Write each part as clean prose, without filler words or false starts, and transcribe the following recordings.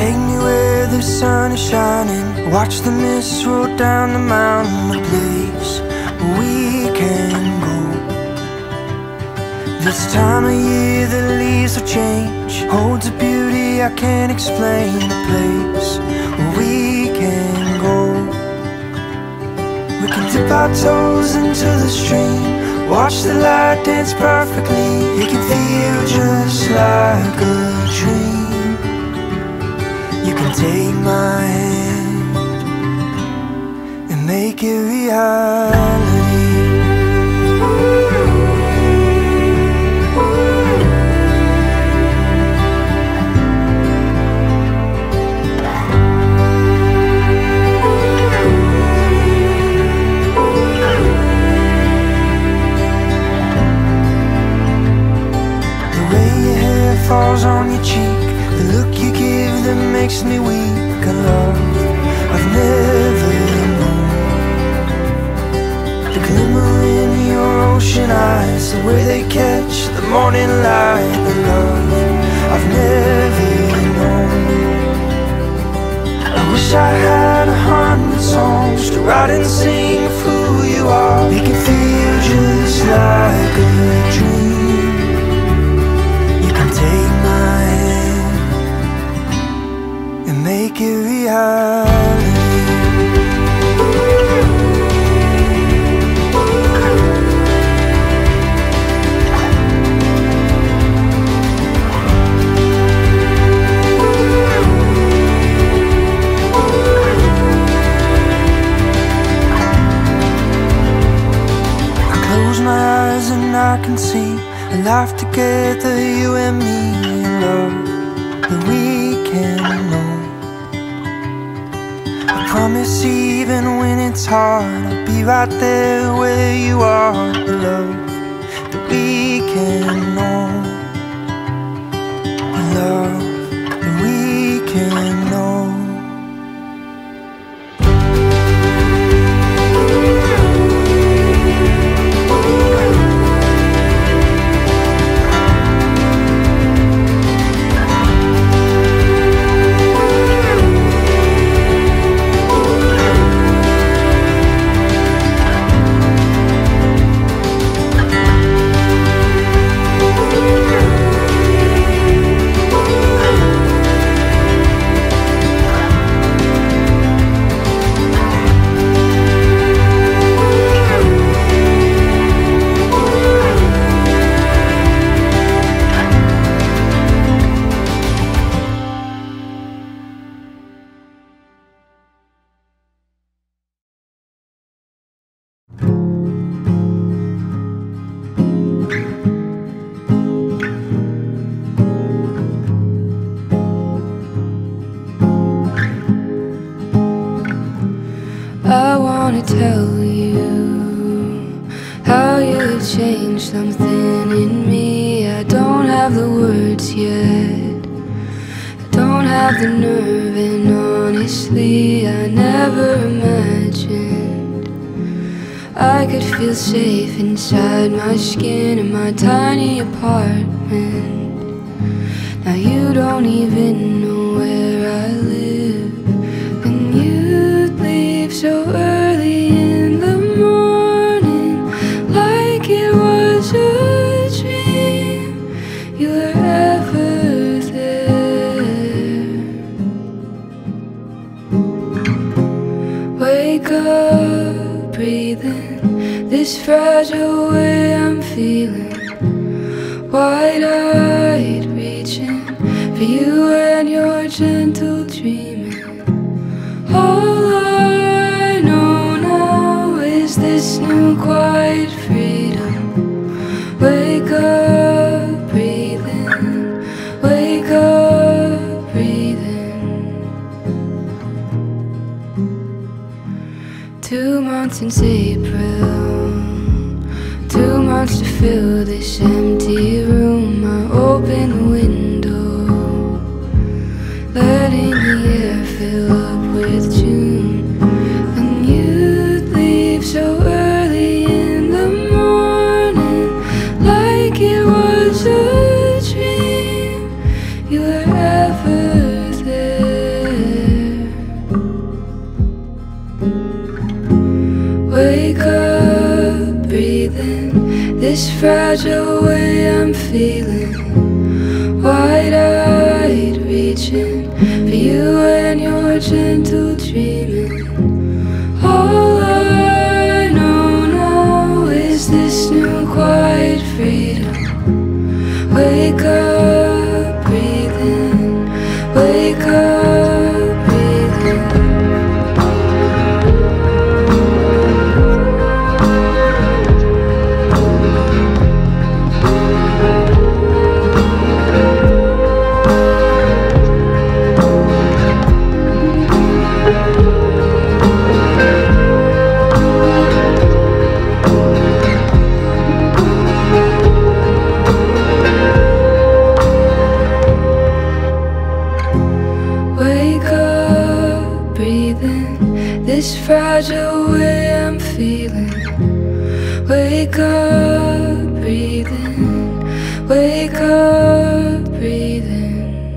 take me where the sun is shining. Watch the mist roll down the mountain. A place where we can go. This time of year the leaves will change, holds a beauty I can't explain. A place where we can go. We can dip our toes into the stream, watch the light dance perfectly. It can feel just like a dream. You can take my hand and make it reality. Falls on your cheek, the look you give that makes me weak. A love I've never known. The glimmer in your ocean eyes, the way they catch the morning light. The love I've never known. I wish I had 100 songs to write and sing of who you are. Make it feel just like a dream. Take my hand and make it reality. I close my eyes and I can see a life together, you and me, love that we can know. I promise even when it's hard, I'll be right there where you are. The love that we can know. The love that we can know. I wanna tell you how you've changed something in me. I don't have the words yet, I don't have the nerve, and honestly I never imagined I could feel safe inside my skin in my tiny apartment. Now you don't even know where I live, and you'd leave so early in the morning, like it was a dream. You were ever there. Wake up, breathing this fragile way I'm feeling, wide-eyed, reaching for you and your gentle dreaming. All I know now is this new quiet freedom. Wake up, breathing, wake up, breathing. 2 months since April, 2 months to fill this empty room. I open the window, letting the air fill up with June. And you'd leave so early in the morning, like it was a dream. You were ever there. fragile way I'm feeling, wide-eyed reaching for you and your gentle dreaming. All I know now is this new quiet freedom. Wake up, breathing, wake up, breathing. This fragile way I'm feeling. Wake up, breathing. Wake up, breathing.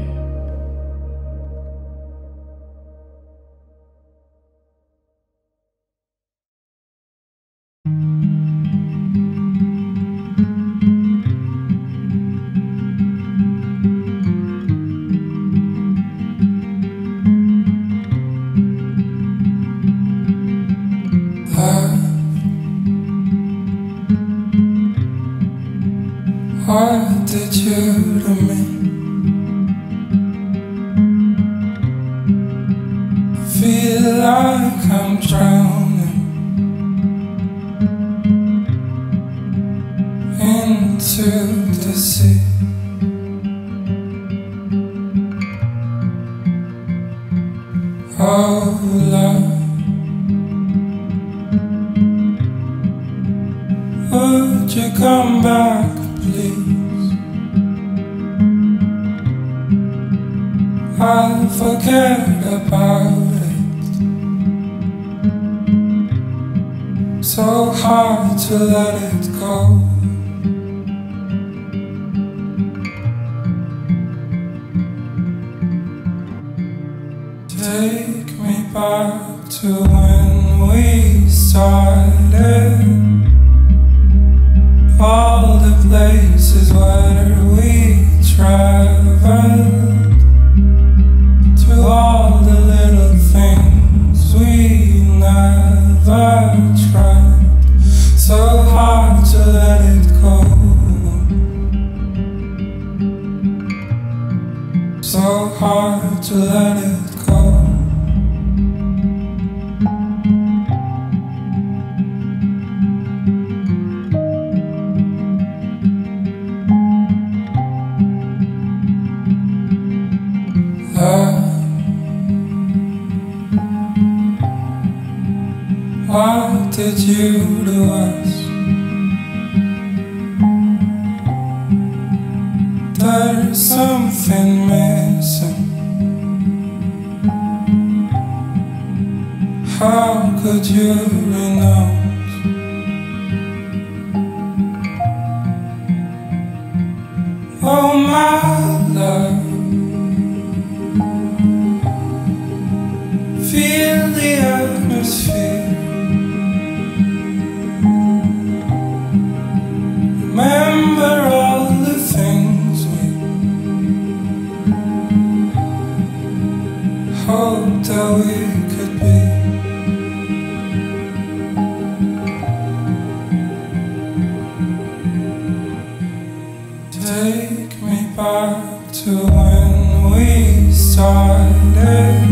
What did you to me? I feel like I'm drowning into the sea. Oh, love, would you come back, please? I'll forget about it. So hard to let it go. Take me back to when we started. All the places where we traveled, to all the little things we never tried. So hard to let it go. So hard to let it go. What did you to us? There's something missing. How could you renounce? Oh, my love, feel the atmosphere. Remember all the things we hoped that we could be. Take me back to when we started.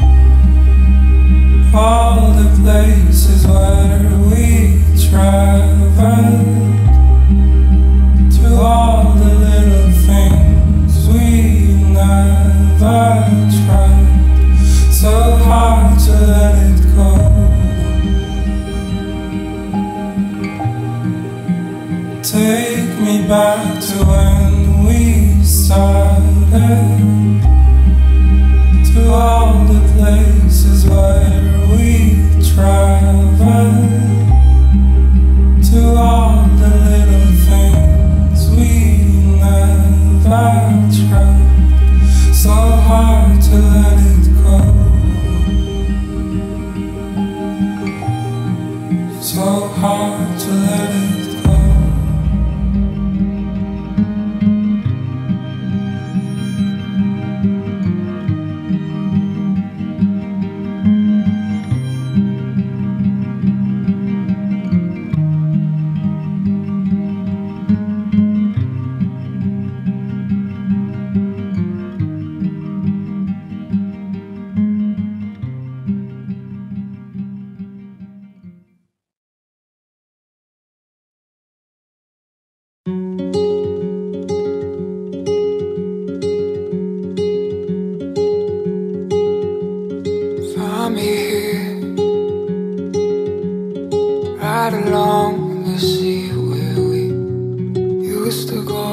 All the places where we traveled, all the little things we never tried. So hard to let it go. Take me back to when we started, to all the places where we traveled, to all the little things we never tried. So hard to let it go. So hard to let it go.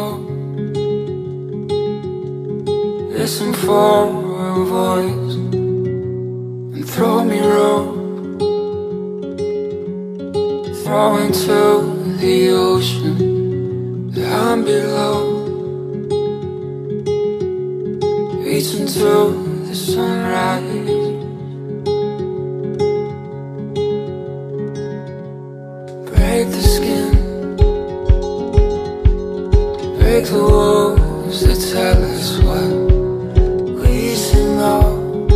slow. Listen for a voice and throw me rope. Throw into the ocean that I'm below. Reach into the sunrise. Break the skin, break the walls that tell us what we should know.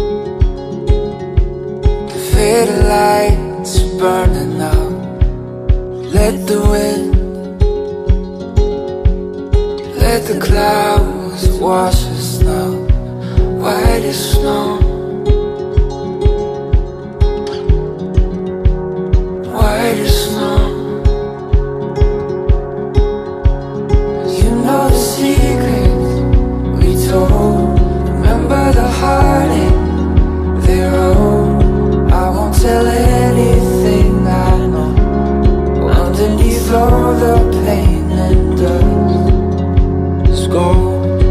The faded lights burning out. Let the wind, let the clouds wash us now. White as snow, white as snow. You know the secrets we told. Remember the heartache they wrote. I won't tell anything I know. Underneath all the pain and dust is gold.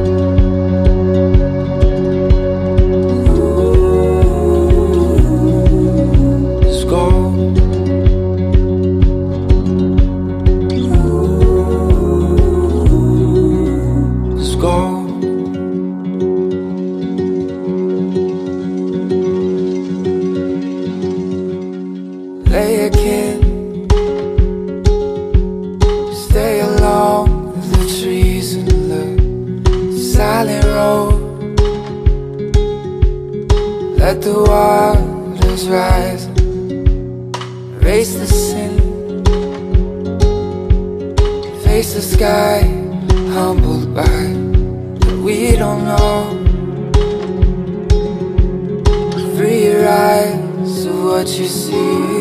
Lay a kid, stay along the trees and the silent road. Let the waters rise, erase the sin. Face the sky, humbled by what we don't know. Free your eyes of what you see.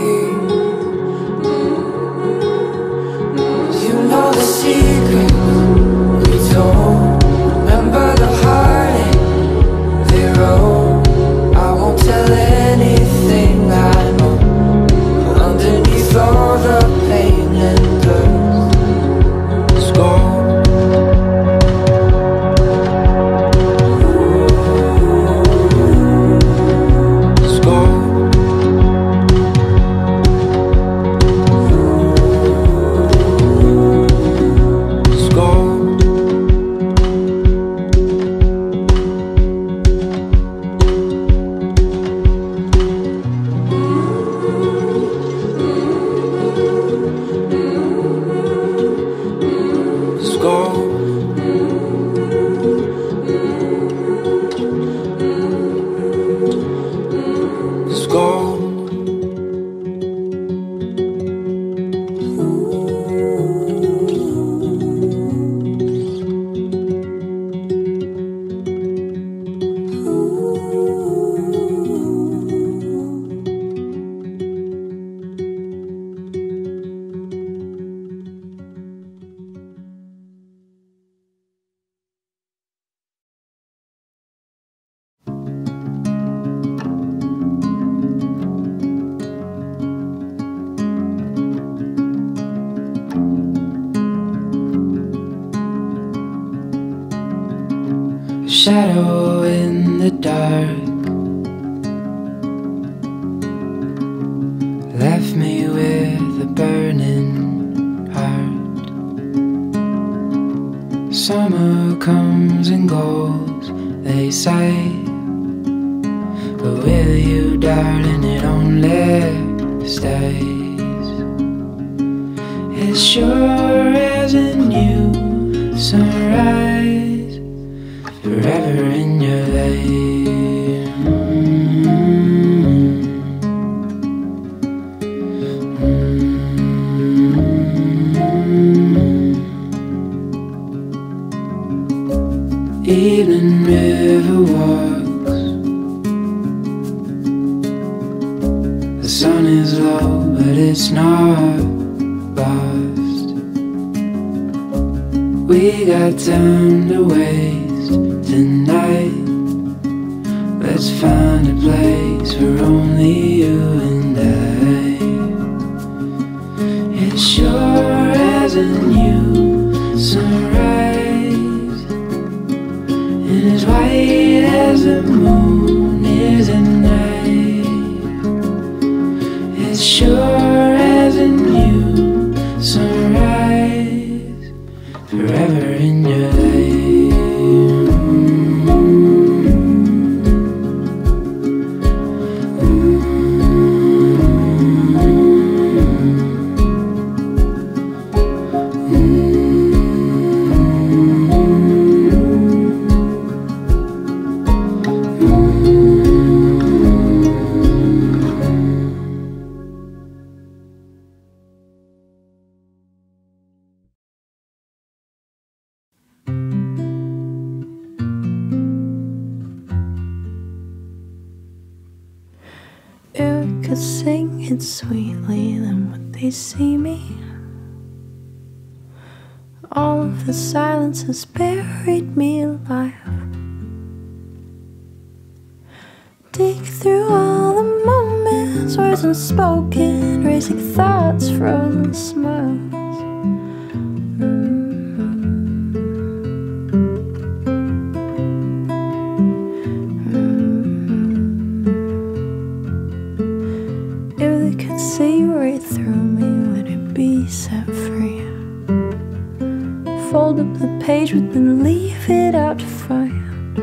You know the secret we told. Remember the heartache they wrote. I won't tell anything I know. Underneath all the pain and dust is gold. Shadow in the dark left me with a burning heart. Summer comes and goes, they say, but with you, darling, it only stays. As sure as a new sunrise, forever in your vein. Evening river walks, the sun is low but it's not lost. We got time to waste tonight. Let's find a place for only you and I. It's sure as a new sunrise. the moon is at night, as sure as a new sunrise, forever in your life. Could sing it sweetly, then would they see me? All of the silence has buried me alive. Dig through all the moments, words unspoken, racing thoughts, frozen smiles. See right through me, would it be set free? Fold up the page, but then leave it out to find.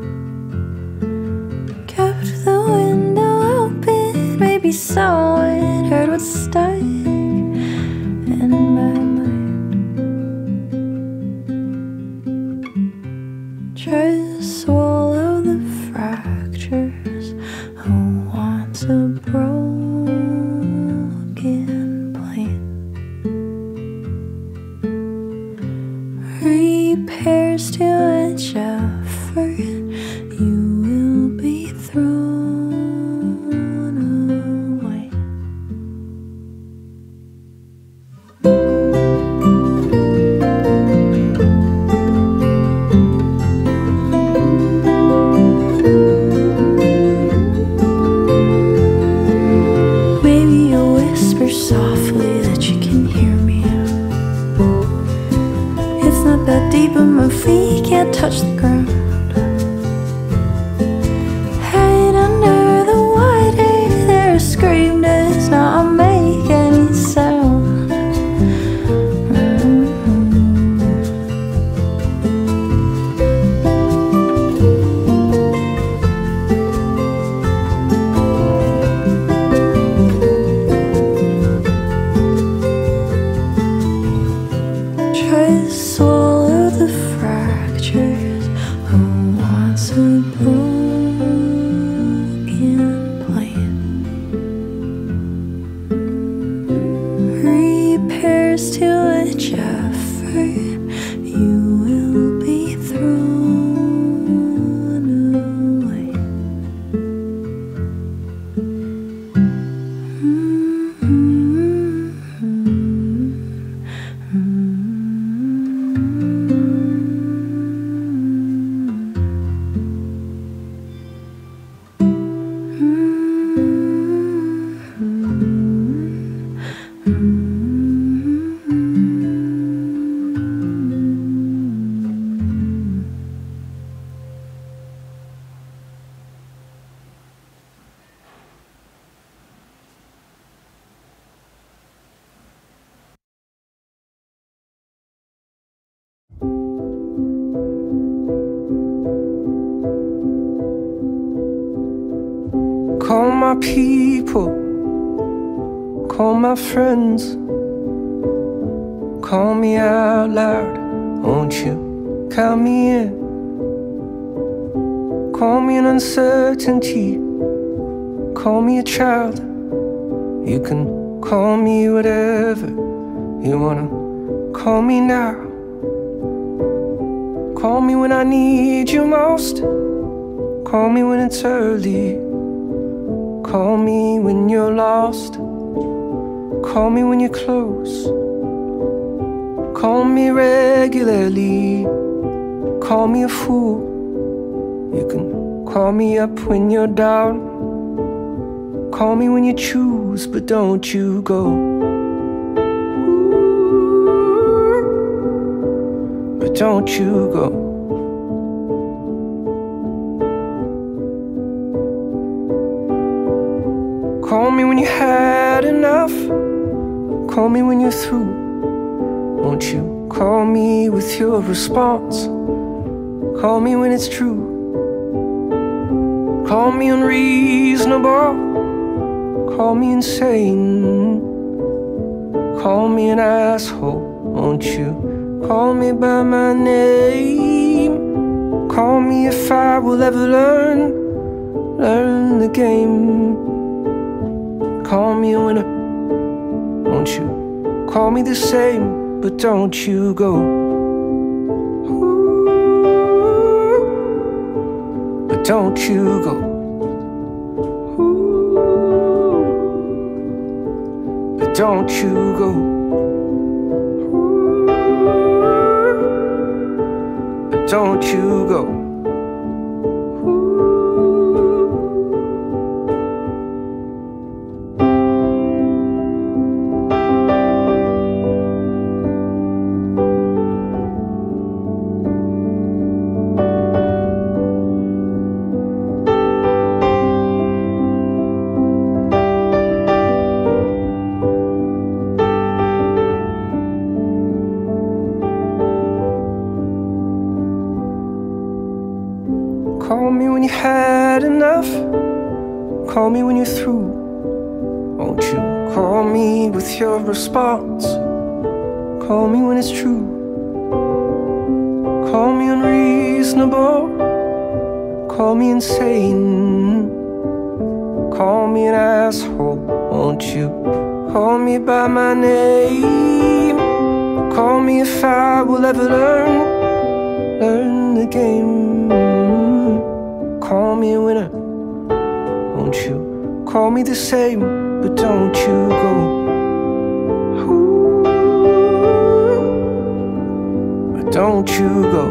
Kept the window open, maybe saw it, heard what stuck in my mind. Try to swallow the fractures of once a broken plan. Repairs to which effort you will be thrown away. Maybe you'll whisper softly that you can hear me. It's not that deep, but my feet can't touch the ground. Hide under the white hair, there a scream does not make any sound. Try to swallow the fractures of once a broken plan. Repairs to which effort you will be thrown away. Call my people, call my friends, call me out loud, won't you count me in? Call me an uncertainty, call me a child. You can call me whatever you wanna call me now. Call me when I need you most, call me when it's early. Call me when you're lost, call me when you're close. Call me regularly, call me a fool. You can call me up when you're down, call me when you choose, but don't you go. But don't you go. you had enough. Call me when you're through. Won't you call me with your response? Call me when it's true. Call me unreasonable. Call me insane. Call me an asshole. Won't you call me by my name? Call me if I will ever learn the game. Call me a winner. Won't you call me the same? But don't you go. Ooh, but don't you go. Ooh, but don't you go. Ooh, but don't you go. Call me when you had enough. Call me when you're through. Won't you call me with your response? Call me when it's true. Call me unreasonable. Call me insane. Call me an asshole. Won't you call me by my name? Call me if I will ever learn the game. Call me a winner. Won't you call me the same? But don't you go. Ooh, but don't you go.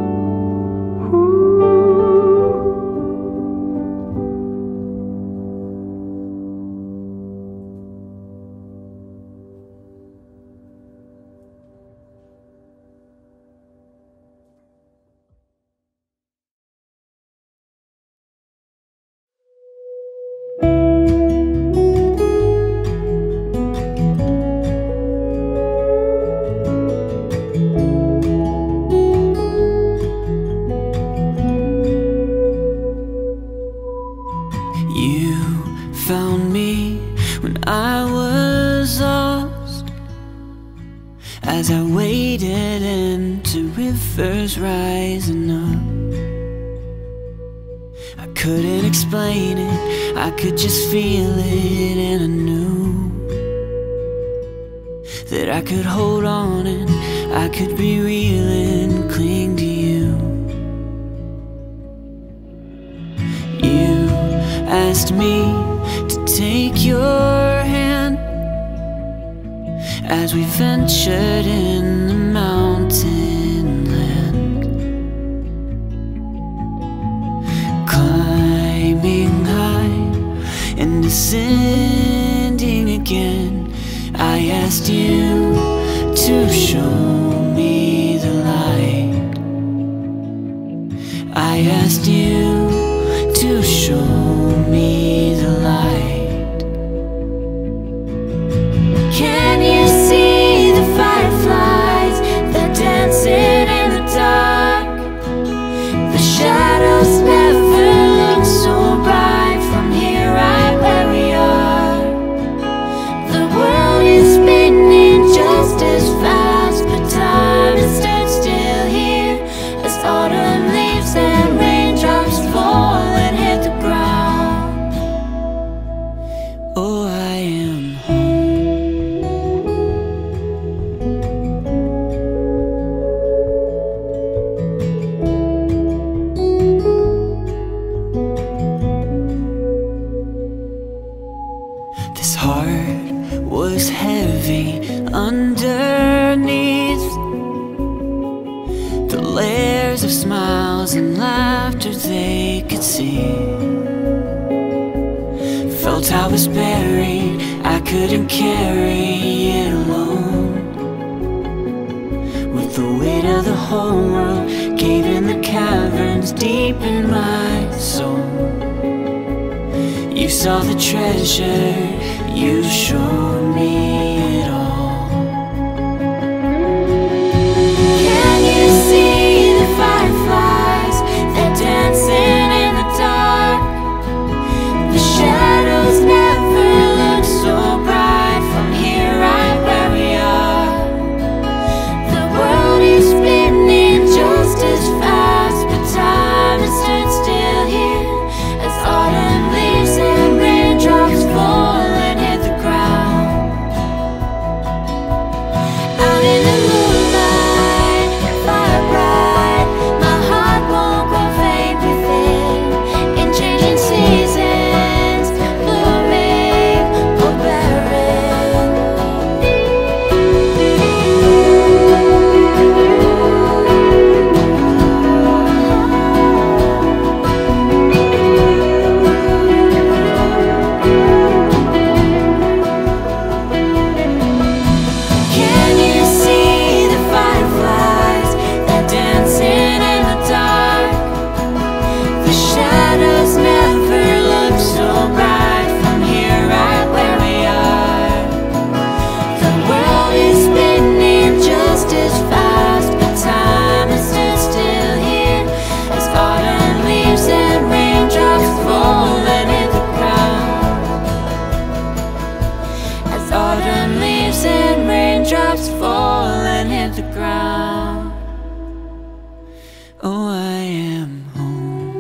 Found me when I was lost, as I waded into rivers rising up. I couldn't explain it, I could just feel it, and I knew that I could hold on and I could be real and cling to you. You asked me to take your hand as we ventured in the mountain land, climbing high and descending again. I asked you to show me the light. I asked you to show me the light. Can you see the fireflies? They're dancing in the dark. The shadows never look so bright from here, right where we are. The world is spinning just as fast, but time has stood still here as autumn leaves and raindrops fall and hit the ground. Oh, I am home. This heart was heavy underneath the layers of smiles and laughter they could see. Felt I was buried, I couldn't carry it alone. With the weight of the whole world cave in the caverns deep in my soul. You saw the treasure, you showed me it all. Can you see the fireflies? They're dancing in the dark. The shadows never look so bright from here right where we are. The world is spinning just as fast, but time has stood still here as autumn leaves and raindrops fall and hit the ground. Out in the moonlight, fire bright, my heart won't grow faint within. In changing seasons, blooming or barren. Can you see the fireflies? They're dancing in the dark. The shadows never look so bright from here right where we are. The world is spinning just as fast, but time has stood still here as autumn leaves and raindrops fall and hit the ground. As autumn leaves and raindrops fall and hit the ground. Oh, I am home.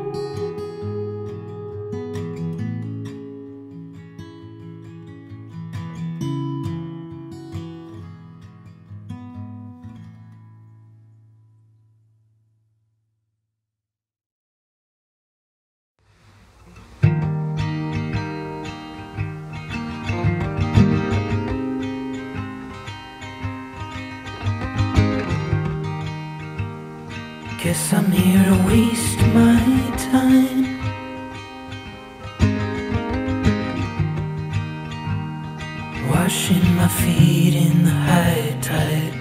Guess I'm here to waste my time. Washing my feet in the high tide.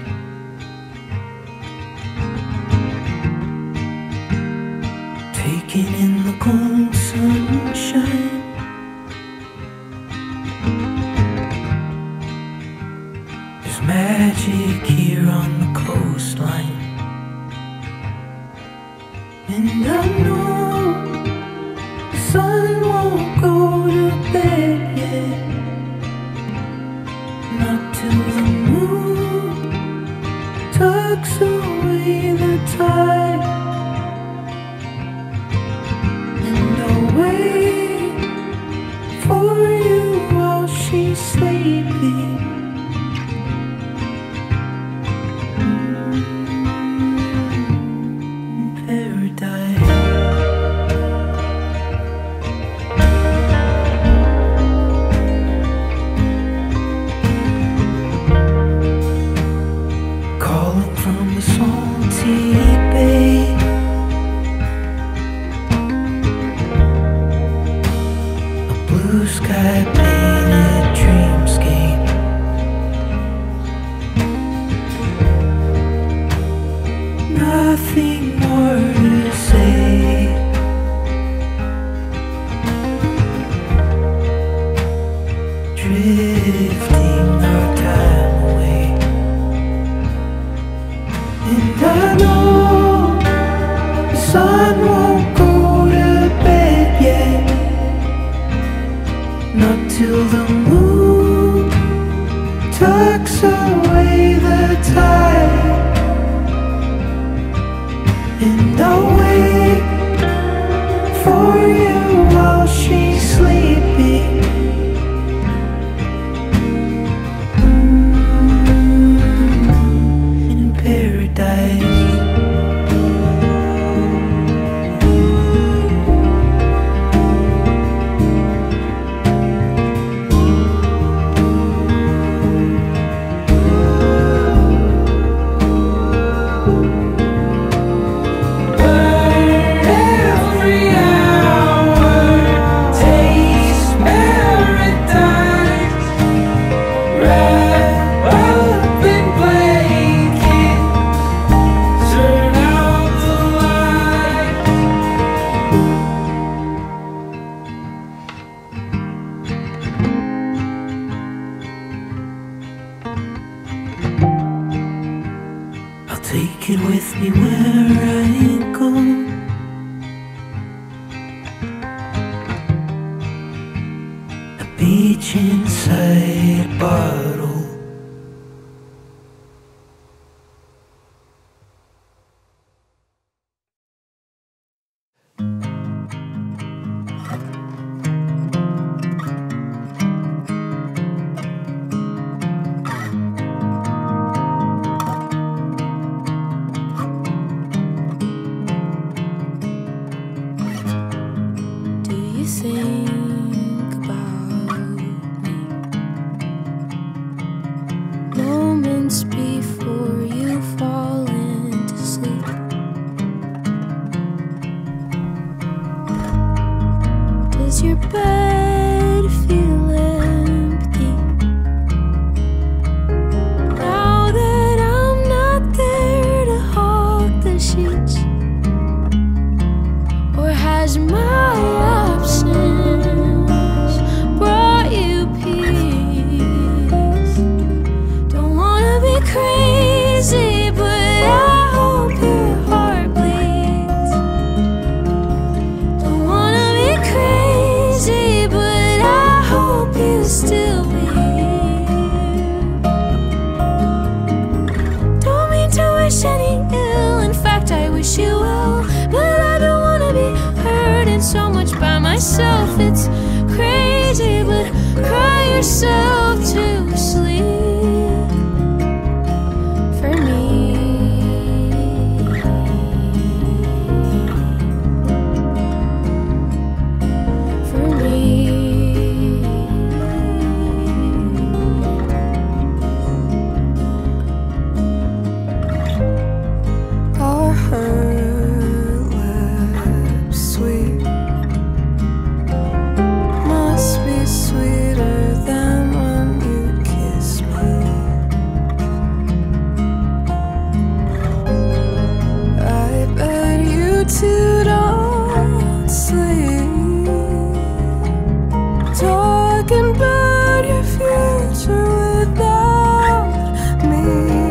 Taking in the cold sunshine. There's magic here on the coastline. And I know the sun won't go to bed yet, not till the moon tucks away the tide. And I'll wait for you while she's sleeping. Calling from the salty bay, a blue sky painted dreamscape. Nothing more to say. Drifting our time away. And I know the sun won't go to bed yet, not till the moon tucks away the tide. And I'll wait for you while she's sleeping. In paradise. anywhere I go. A beach inside a bottle. Think about me moments before you fall into sleep. Does your bed feel empty now that I'm not there to hog the sheets? Or has my absence brought you peace? Don't wanna be crazy, but I hope your heart bleeds. Don't wanna be crazy, but I hope you still bleed. Don't mean to wish any ill, in fact I wish you well, but I don't wanna be hurting so much by myself. It's crazy, but cry yourself to sleep for me. For me. Our hurt lips sweet must be sweeter than when you kiss me. I bet you two don't sleep, talking about your future without me.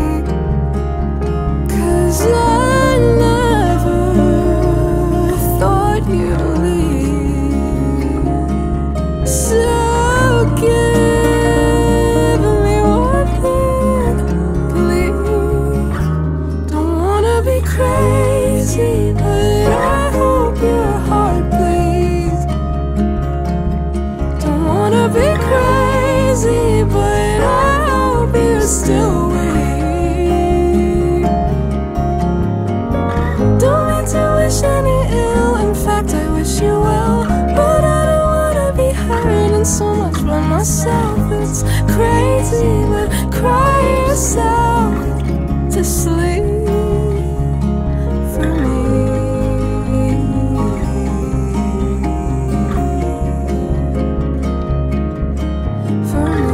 'Cause I never thought you'd leave. So give me one thing, please. Don't wanna be crazy, but I hope your heart bleeds. Don't wanna be crazy, but I hope you still weep. Don't mean to wish any ill, in fact I wish you well, but I don't wanna be hurting so much by myself. It's crazy, but cry yourself to sleep for me. For me.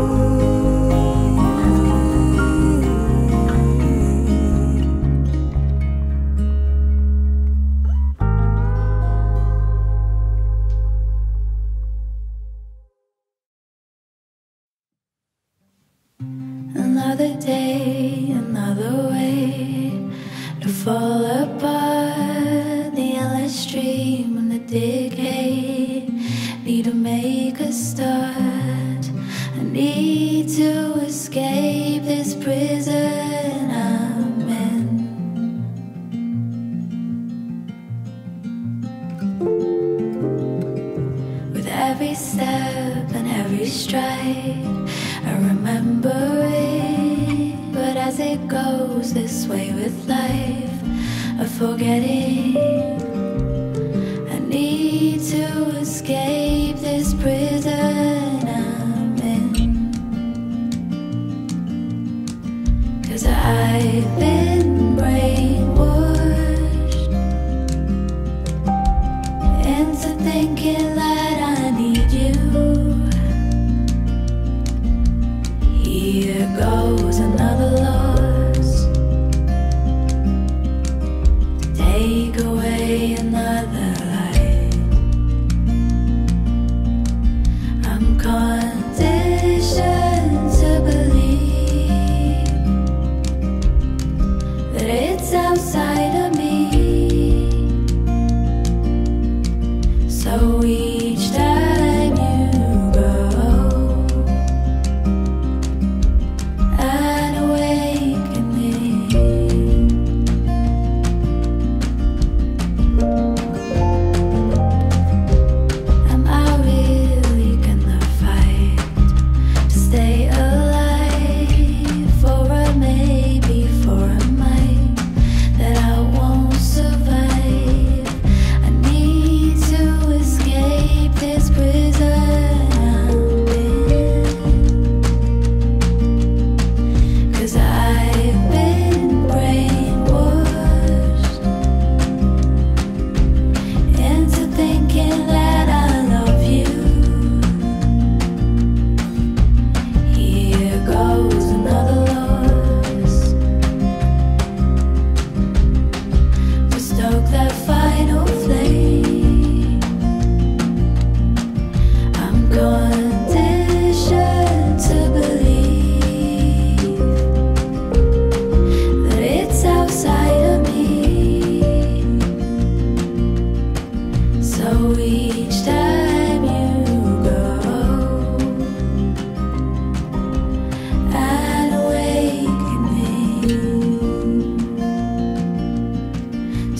Another day, another way to fall apart. The endless stream and the decay need to make a start. I need to escape this prison I'm in. With every step and every stride, I remember it, but as it goes this way with life, I forget it. I need to escape this prison I'm in. 'Cause I've been brainwashed into thinking that I need you. Here goes another loss, take away another life. I'm conditioned to believe that it's outside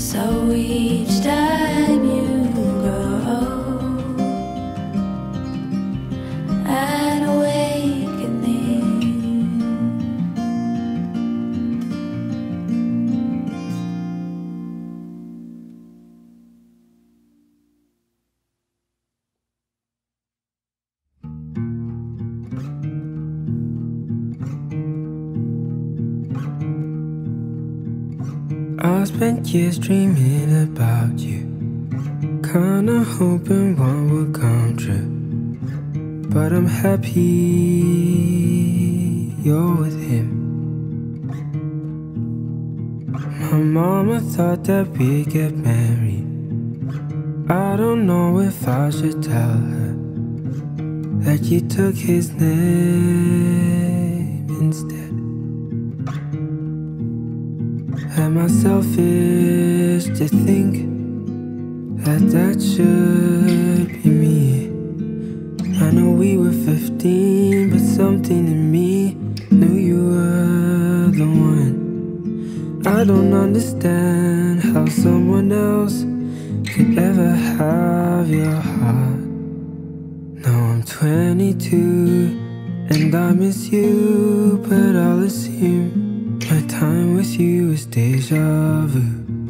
So each time you grow an awakening. I spent years dreaming about you, kinda hoping one would come true. But I'm happy you're with him. My mama thought that we'd get married. I don't know if I should tell her that you took his name instead. Am I selfish to think that that should be me? I know we were 15, but something in me knew you were the one. I don't understand how someone else could ever have your heart. Now I'm 22 and I miss you, but I'll assume my time with you is deja vu.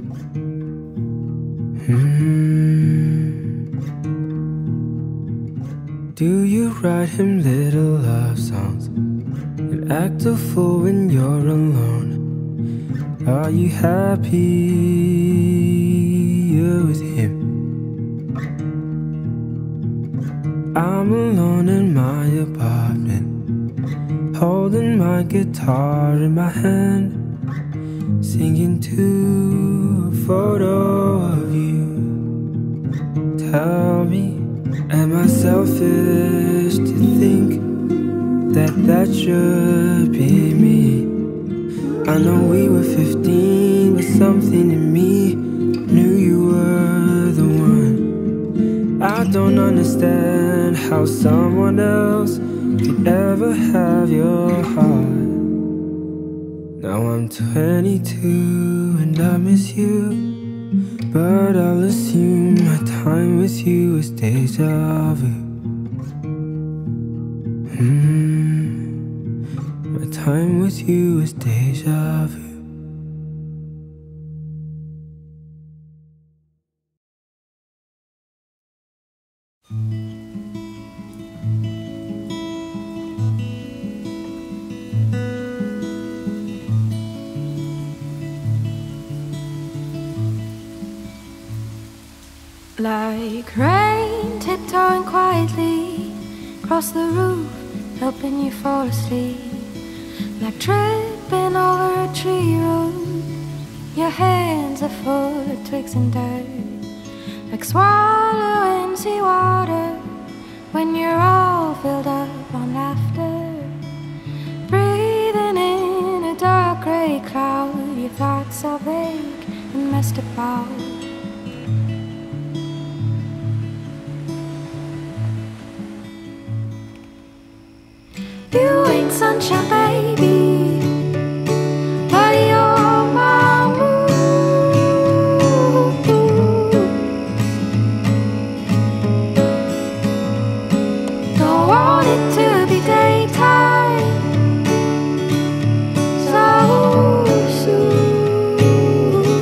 Do you write him little love songs and act a fool when you're alone? Are you happy you're with him? I'm alone in my apartment, holding my guitar in my hand, singing to a photo of you. Tell me, am I selfish to think that that should be me? I know we were 15, but something in me knew you were the one. I don't understand how someone else could ever have your heart. Now I'm 22 and I miss you, but I'll assume my time with you is deja vu. My time with you is deja vu. Like rain tiptoeing quietly across the roof, helping you fall asleep. Like tripping over a tree root, your hands are full of twigs and dirt. Like swallowing seawater when you're all filled up on laughter. Breathing in a dark grey cloud, your thoughts are vague and messed about. You ain't sunshine, baby, but you're my moon. Don't want it to be daytime so soon.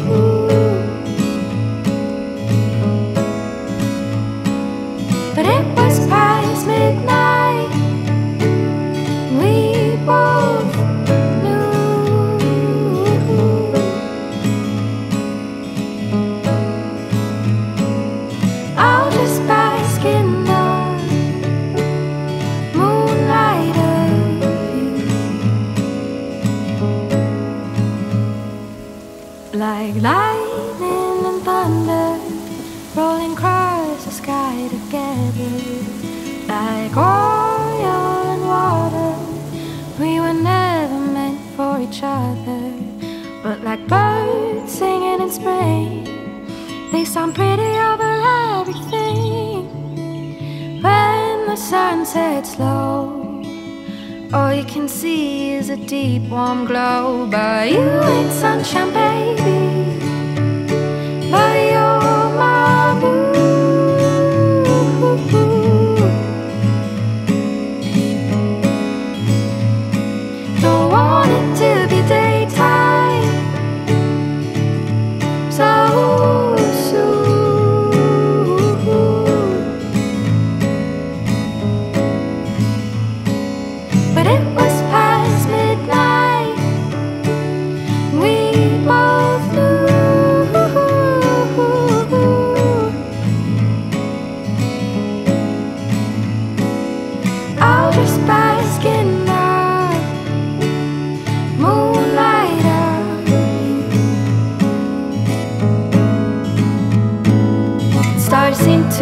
But it was past midnight, we both knew. I'll just bask in the moonlight of you. Like lightning and thunder rolling across the sky together. Like oil and water, we were never meant for each other. But like birds singing in spring, they sound pretty over everything. When the sun sets low, all you can see is a deep warm glow. But you ain't sunshine, baby,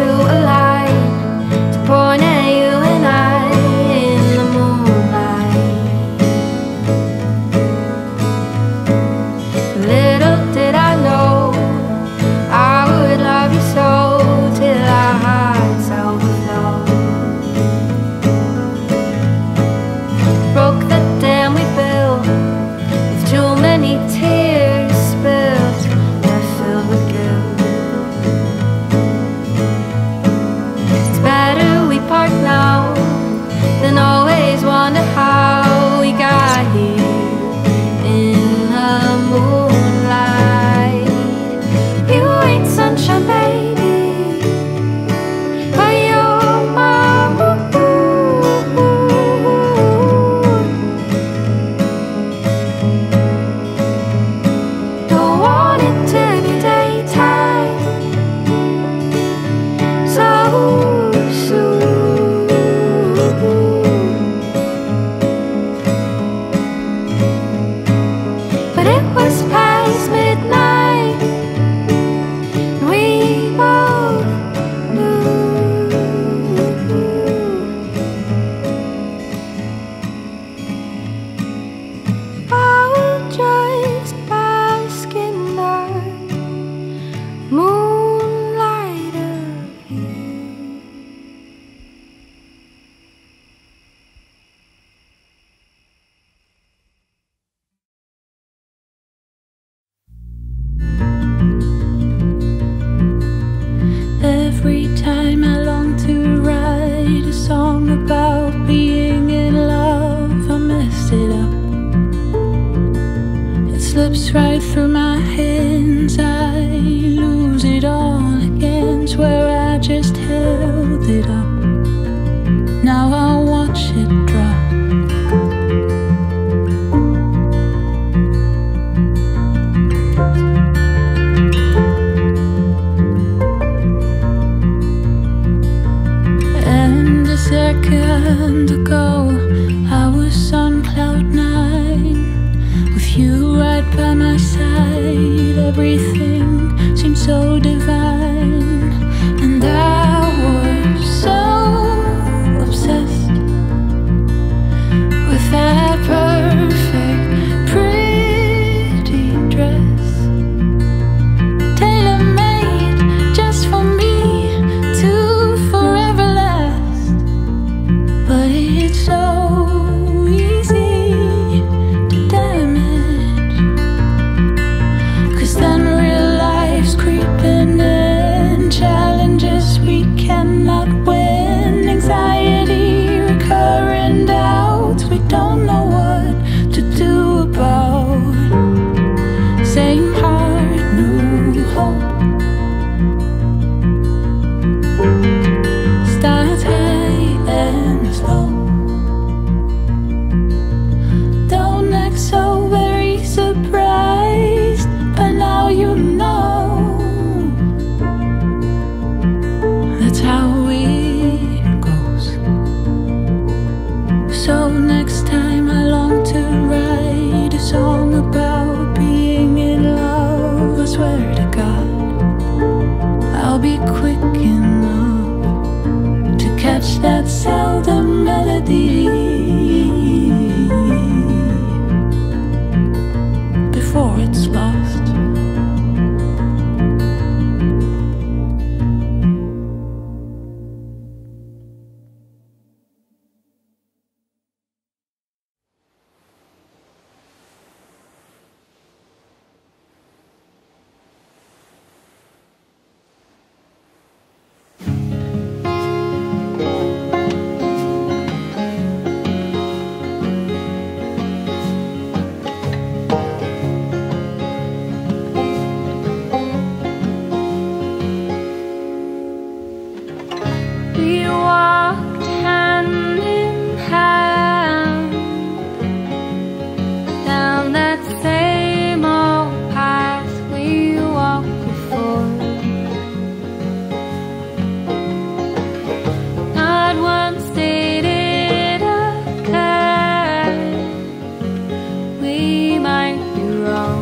to a light to point at you and I in the moonlight. Little did I know I would love you so till our hearts overflow. Broke the dam we built with too many tears spilled that filled with guilt. It's better we part now than always wonder how we got here in the moonlight. You ain't sunshine, baby, but you're my moon. Don't want it to be daytime so soon, but it was past midnight and we both knew. I'll just bask in the moonlight of you. Every time I long to write a song about being in love, I messed it up. It slips right through my hands, I lose it all again. Swear I just held it up, now I watch it drop. And a second ago I was on cloud nine, with you right by my side. Everything seemed so divine, and I was so obsessed with that perfect pretty dress, tailor-made just for me to forever last. But it's so easy to damage, 'cause then real life's creeping in, challenges we cannot win, anxiety, recurring doubts we don't know what to do about. Same heart, new hope, starts high and slow. Don't act so very surprised, but now you know that's how it goes. So next time I long to write a song about being in love, I swear to God I'll be quick enough to catch that seldom melody before it's lost. We walked hand in hand down that same old path we walked before. Not once did it occur we might be wrong.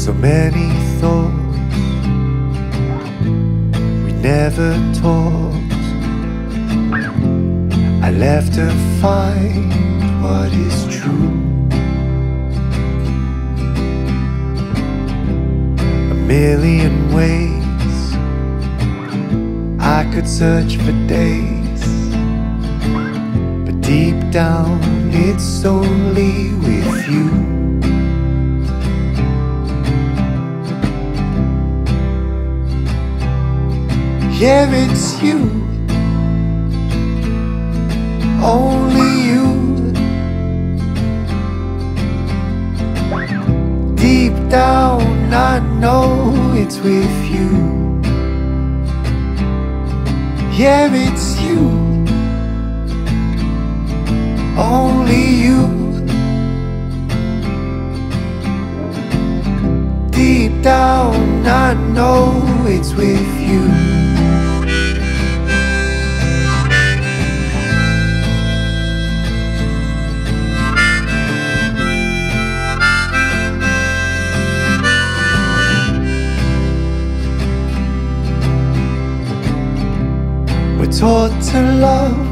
So many thoughts we never talked. I left to find what is true. A million ways I could search for days, but deep down it's only with you. Yeah, it's you, only you. Deep down I know it's with you. Yeah, it's you, only you. Deep down I know it's with you. We're taught to love,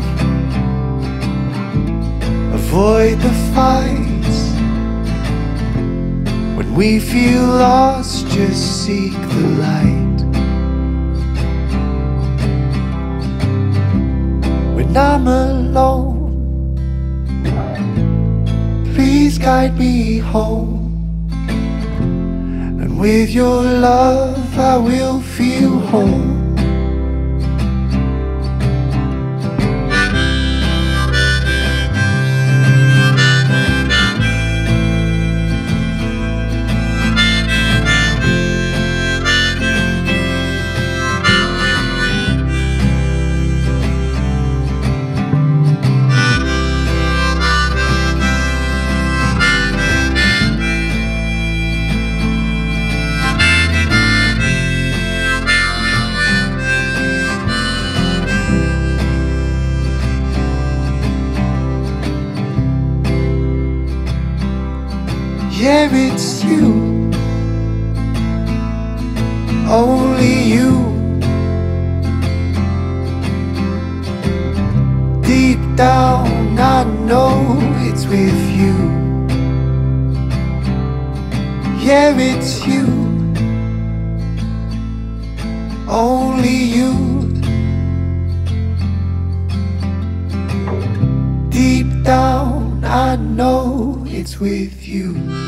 avoid the fights. When we feel lost, just seek the light. When I'm alone, please guide me home. And with your love I will feel home. Yeah, it's you, only you. Deep down I know it's with you. Yeah, it's you, only you. Deep down I know it's with you.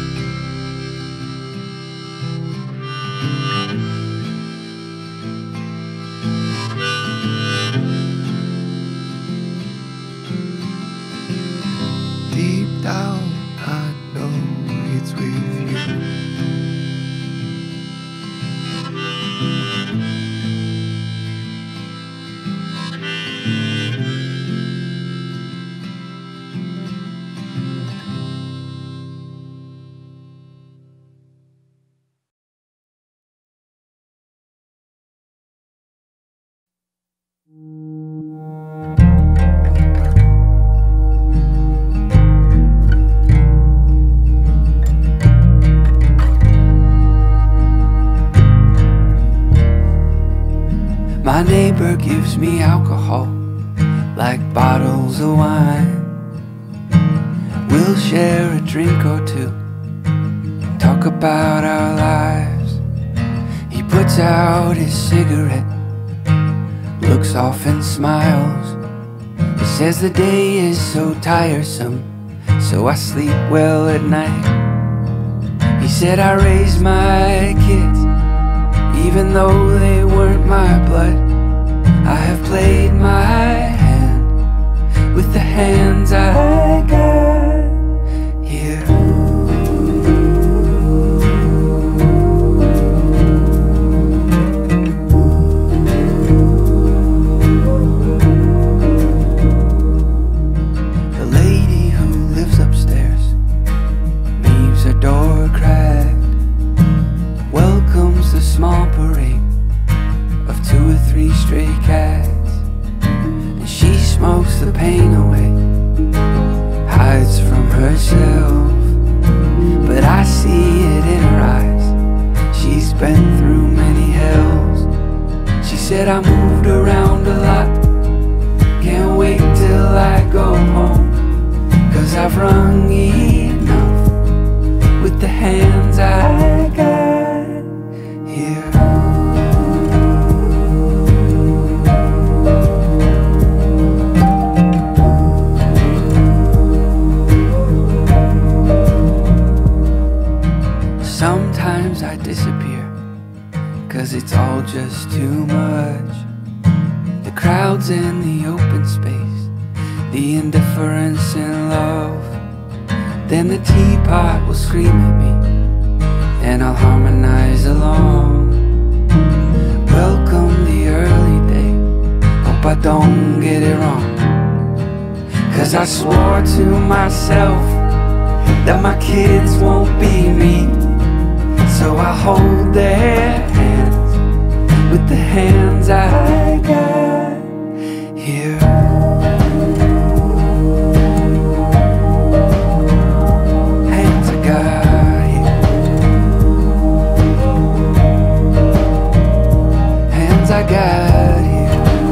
Deep down I know it's with you. My neighbor gives me alcohol like bottles of wine. We'll share a drink or two, talk about our lives. He puts out his cigarette, looks off and smiles. He says the day is so tiresome, so I sleep well at night. He said I raised my kids, even though they weren't my blood. I have played my hand with the hands I got here. The lady who lives upstairs leaves her door cracked, welcomes the small parade of 2 or 3 stray cats, and she smokes the pain away, hides from herself. But I see it in her eyes, she's been through many hells. She said I moved around a lot, can't wait till I go home, 'cause I've wrung enough with the hands I got here. Sometimes I disappear, 'cause it's all just too much. The crowds in the open space, the indifference in love. Then the teapot will scream at me, and I'll harmonize along. Welcome the early day, hope I don't get it wrong, 'cause I swore to myself that my kids won't be me. So I hold their hands with the hands I got here. Hands I got here. Hands I got here.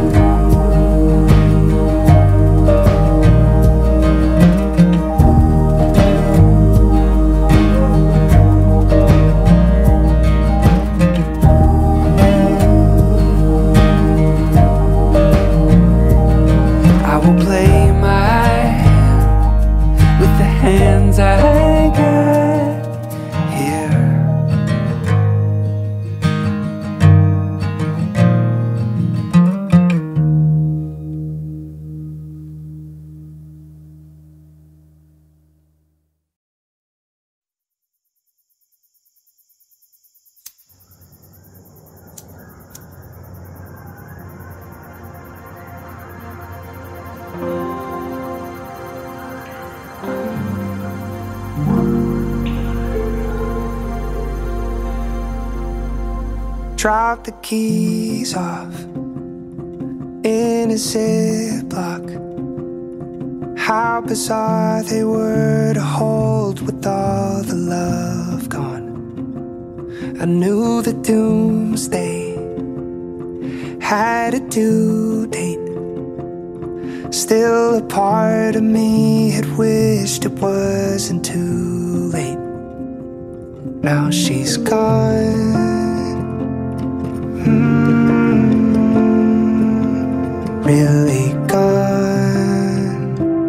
Play my hand with the hands I got here. Drop the keys off in a Ziploc. How bizarre they were to hold with all the love gone. I knew the doomsday had a due date. Still a part of me had wished it wasn't too late. Now she's gone. Really gone.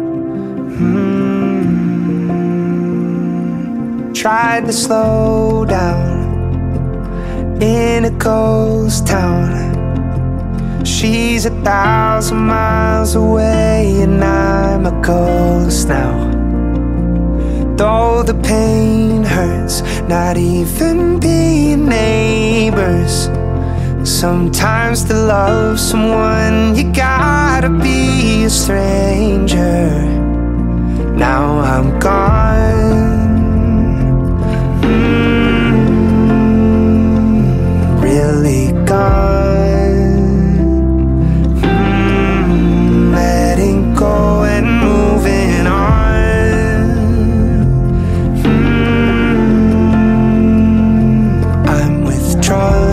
Tried to slow down in a ghost town. She's 1,000 miles away and I'm a ghost now. Though the pain hurts, not even being neighbors. Sometimes to love someone you gotta be a stranger. Now I'm gone. Really gone. Letting go and moving on. I'm withdrawn.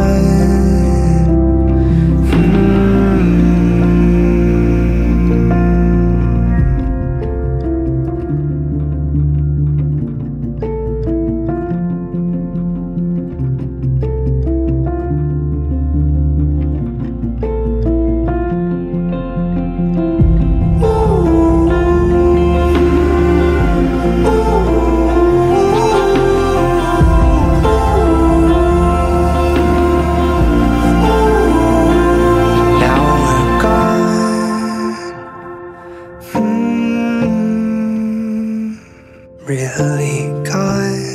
Really gone.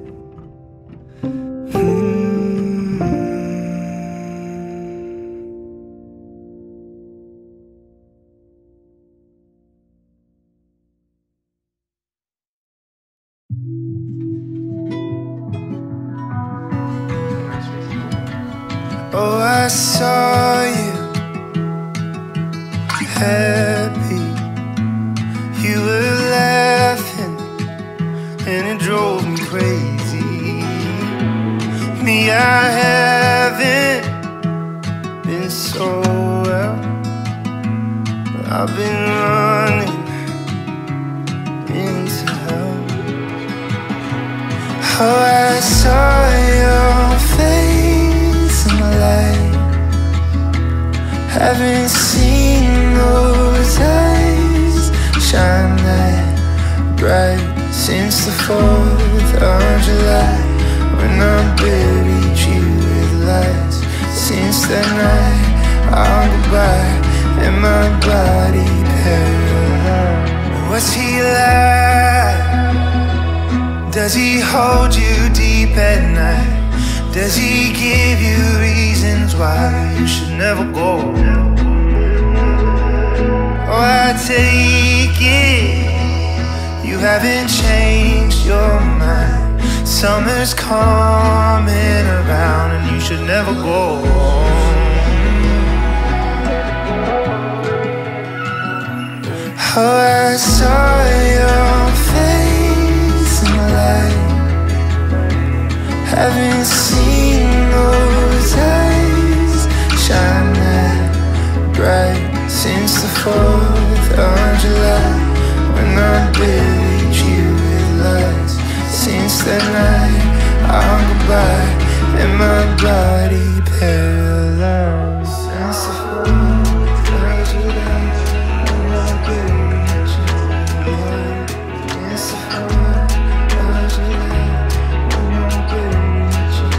Oh, I saw you happy. You were laughing and it drove me crazy. Me, I haven't been so well, but I've been running into hell. Oh, I saw your face in the light. Haven't seen those eyes shine that bright since the 4th of July, when I buried you with lies. Since that night I'll go by and my body paralyzed. What's he like? Does he hold you deep at night? Does he give you reasons why you should never go? Oh, I take it you haven't changed your mind. Summer's coming around and you should never go. Oh, I saw your face in the light. Haven't seen those eyes shine that bright since the 4th of July, when I buried you with lies. Since that night I'll go by and my body paralyzed. Since the 4th of July, when I buried you with lies. Since the 4th of July, when I buried you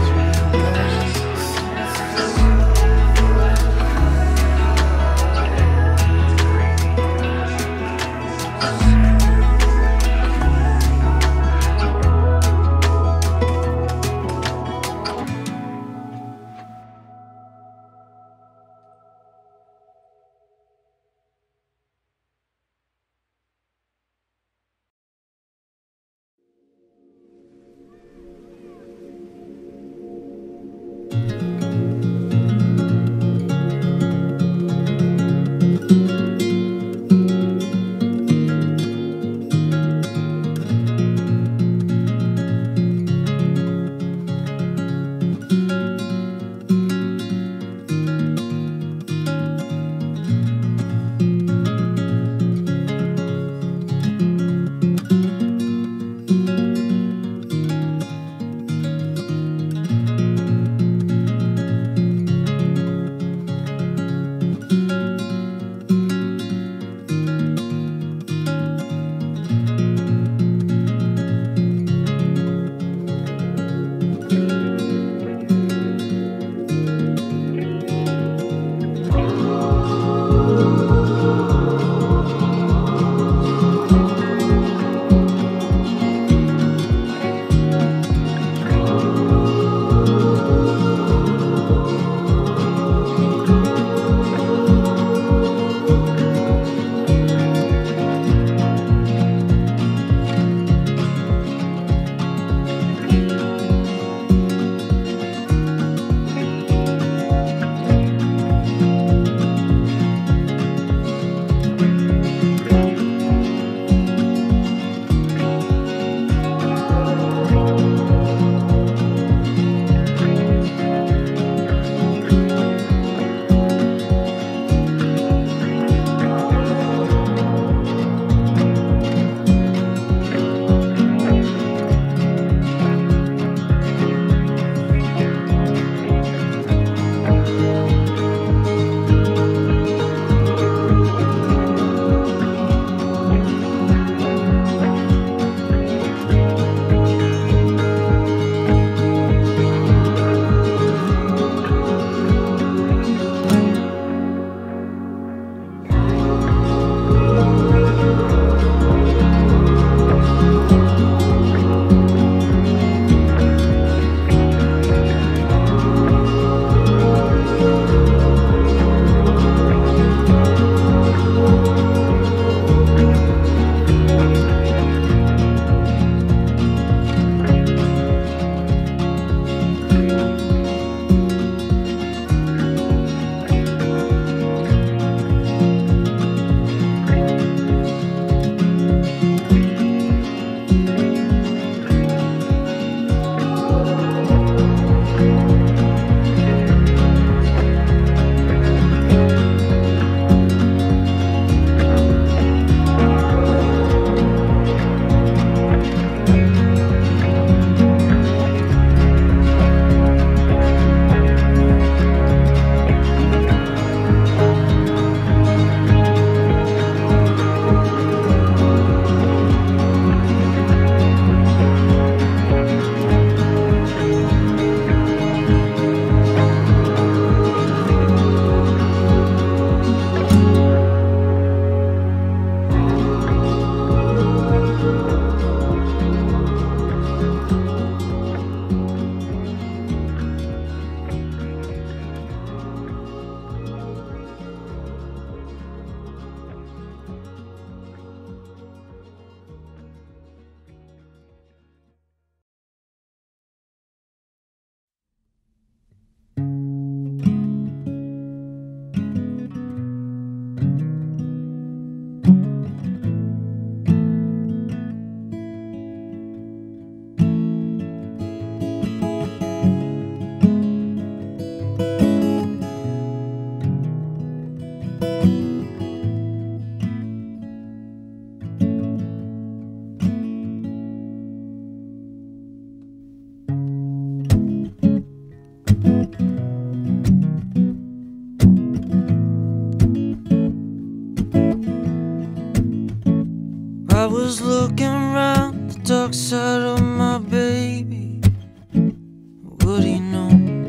was looking around the dark side of my baby. Would he know?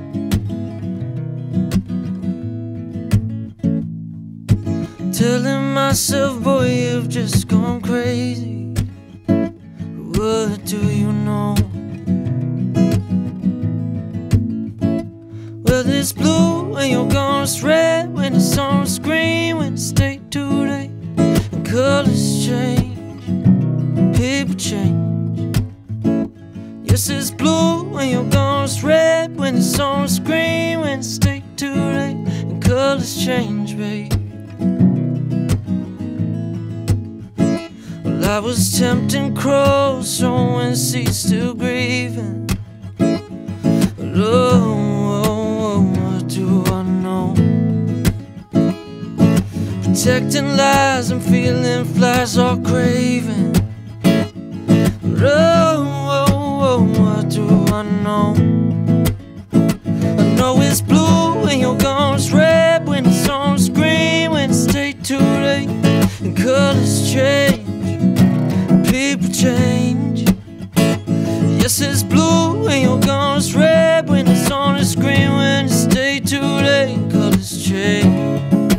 Telling myself, boy, you've just gone crazy. What do you know? Well, it's blue when you're gone, it's red when it's on the screen, when it's day to day, and colors change, people change. Yes, it's blue when you're gone, it's red when it's on the screen, when it's day to day, and colors change, babe. Well, I was tempting crows, sowing seeds, still grieving. But oh, what do I know? Protecting lies and feeling flies, all craving. But oh, what do I know? I know it's blue when you're gone, it's red when it's on the screen, when it's day to day, and colors change, people change. Yes, it's blue when you're gone, it's red when it's on the screen, when it's day to day, and colors change.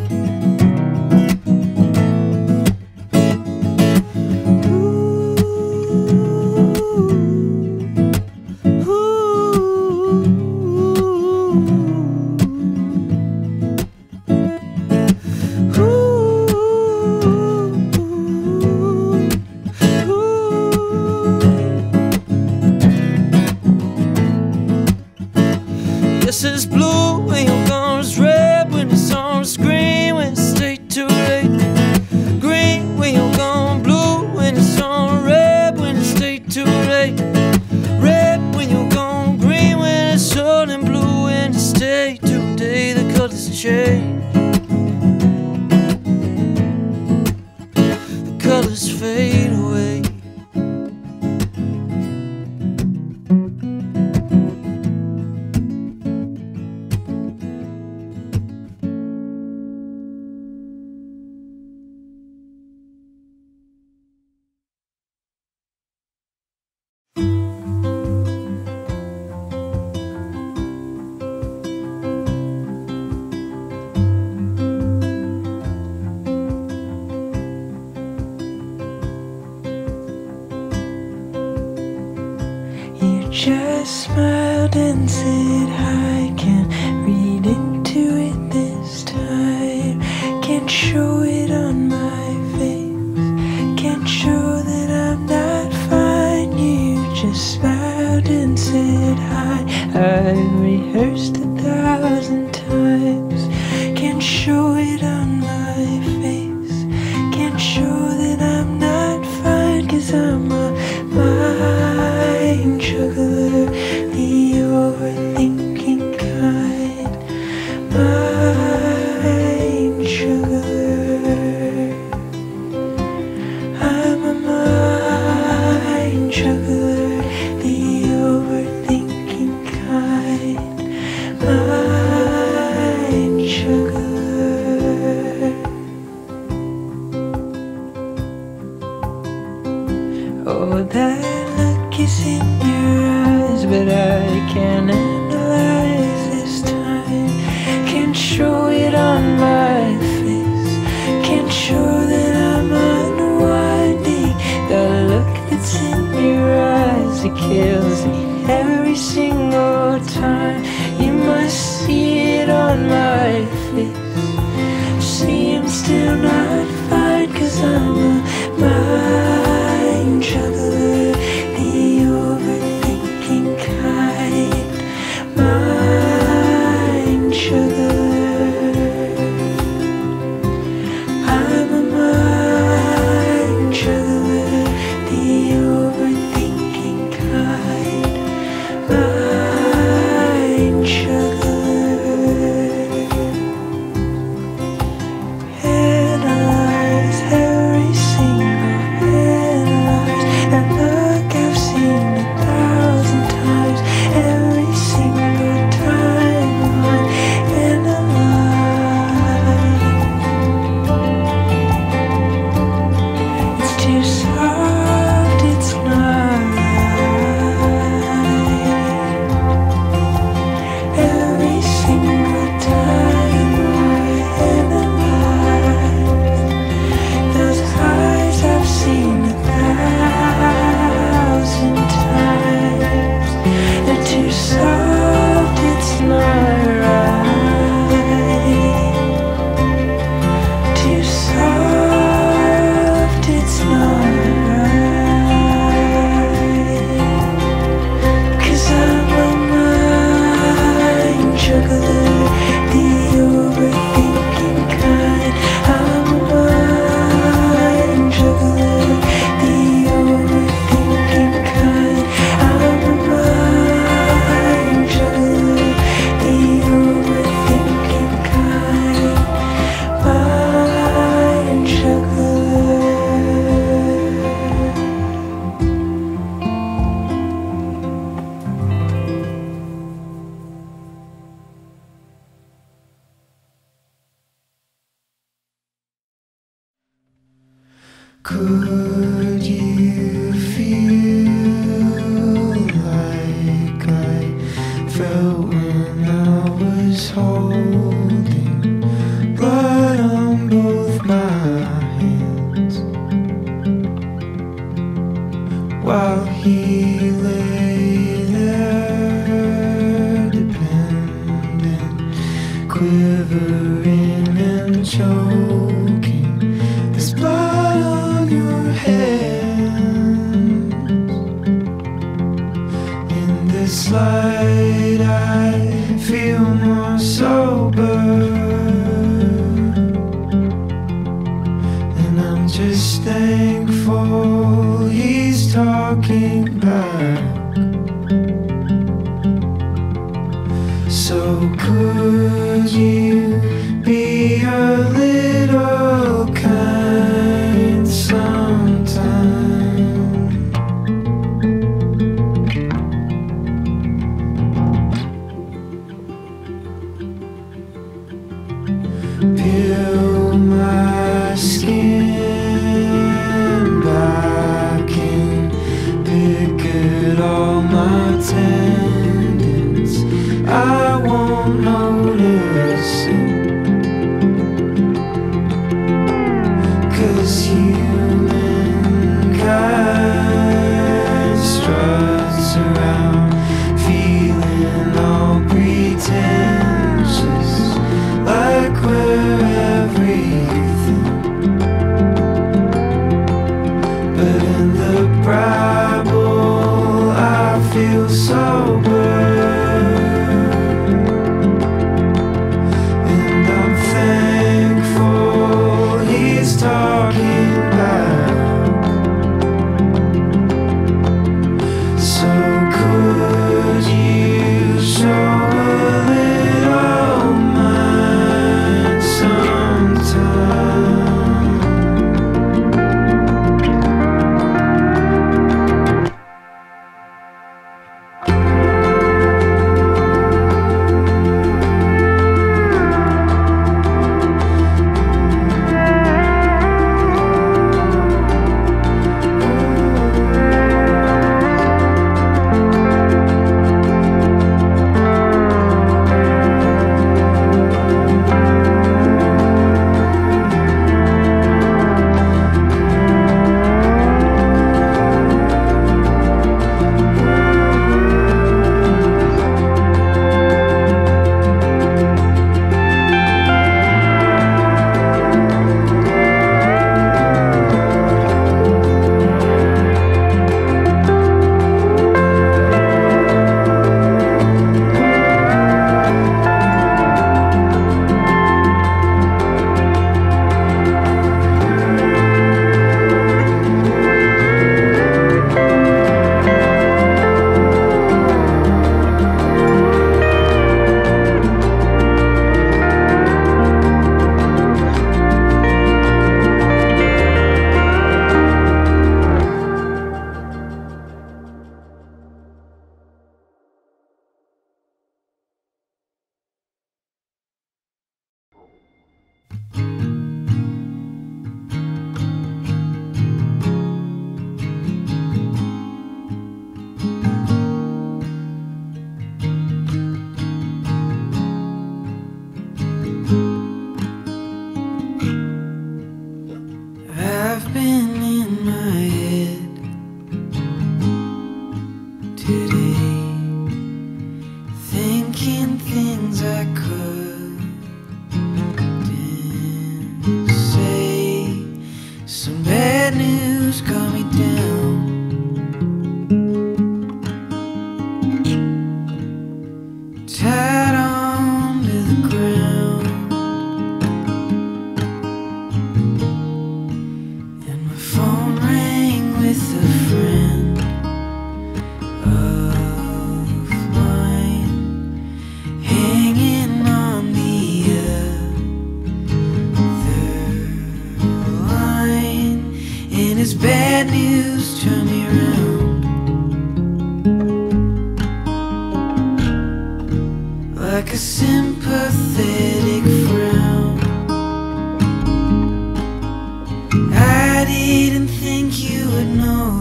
Yes, it's blue when you're gone, it's red when it's on the screen, when it's day to day. Green when you're gone, blue when it's on, red when it's day to day. Red when you're gone, green when it's on, and blue when it's day to day. The colors change, the colors fade away. Just smiled and said I can't read into it this time. Can't show it on my face, can't show that I'm not fine. You just smiled and said hi. I rehearsed 1,000 times. Can't show it on my face, can't show that I'm not fine. 'Cause I'm a mind juggler, the overthinking kind. Mind juggler, I'm a mind juggler, the overthinking kind. Mind juggler. Oh, that look is in your eyes, but I can't analyze this time. Can't show it on my face, can't show that I'm unwinding. The look that's in your eyes, it kills me every single time. You must see it on my face, see I'm still not fine. 'Cause I'm a mind juggler, the overthinking kind. Mind juggler, I'm a mind juggler, the overthinking kind. Mind juggler, analyze every could you feel like I felt when I was holding blood on both my hands while he lay there dependent, quivering and choking? There's blood on your hands. In this light I feel more sober, and I'm just thankful he's talking back. So could you be a little kind sometime? Peel my skin back and pick at all my tendons. I won't notice it, 'cause humankind struts around feeling all pretentious, like we're everything. But in the Bible I feel sober, and I'm thankful he's talking back. So could you show a little mind sometime? I've been in my head today, thinking things I couldn't say. Some bad news got me down. Tied on to the ground, and my phone rang with a friend of mine, hanging on the other line, and his bad news turned me around. Like a sympathetic frown, I didn't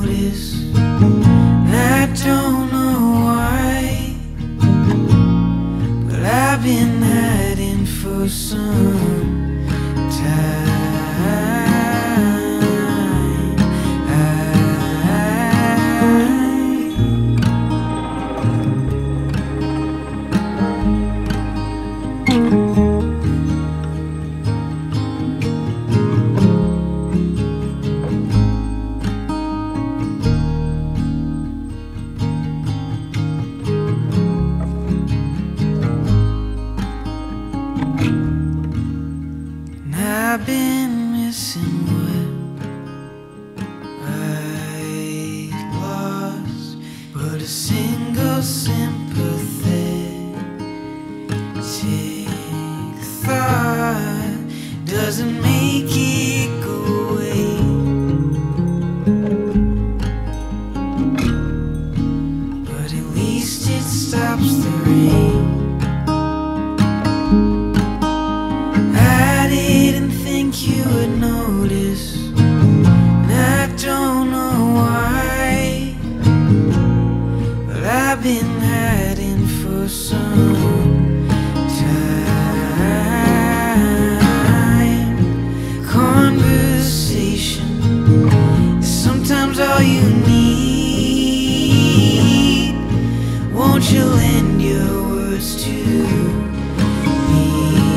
notice. I don't know why, but I've been hiding for some time. I've been missing what I lost, but a single sympathetic thought doesn't make it go away. But at least it stops the rain. You would notice, and I don't know why, but I've been hiding for some time. Conversation is sometimes all you need. Won't you lend your words to me?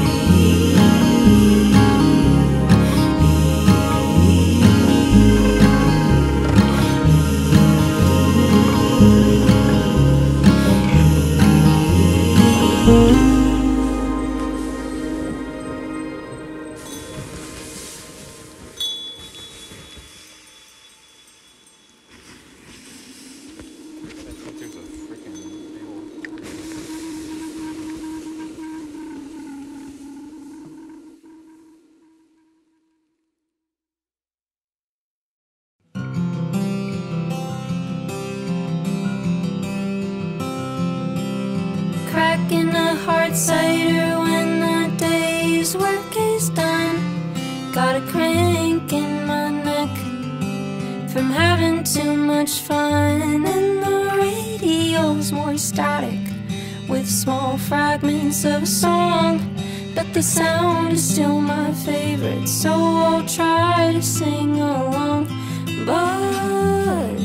Cracking a hard cider when the day's work is done. Got a crank in my neck from having too much fun, and the radio's more static with small fragments of a song, but the sound is still my favorite, so I'll try to sing along. Buzz.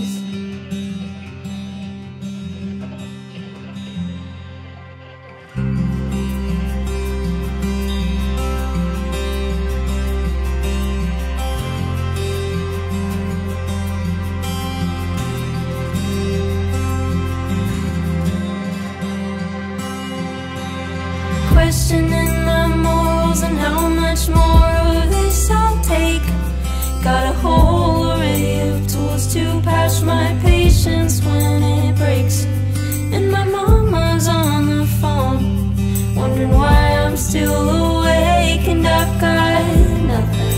Questioning my morals and how much more of this I'll take. Got a whole array of tools to patch my patience when it breaks. And my mama's on the phone, wondering why I'm still awake and I've got nothing.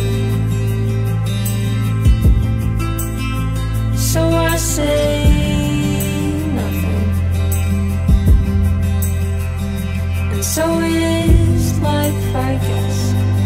So I say so is life, I guess.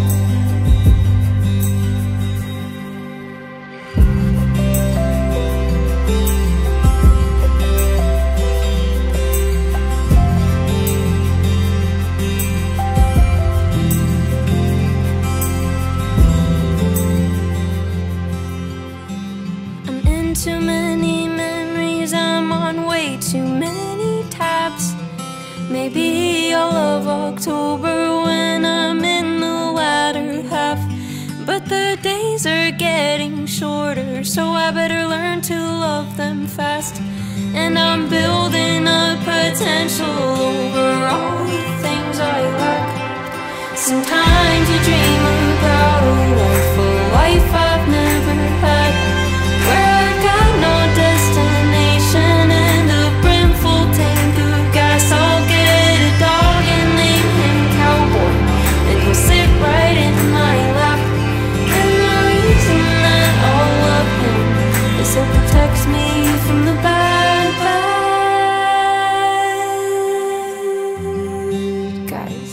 I'm in too many memories, I'm on way too many tabs. Maybe I'll love October when I'm in the latter half, but the days are getting shorter, so I better learn to love them fast. And I'm building up potential over all the things I lack. Some time to dream about a wonderful life I've never had, where I got no destination and a brimful tank of gas. I'll get a dog and name him Cowboy, and he'll sit right in my lap. And the reason that I'll love him is he'll protect me from the bad guys.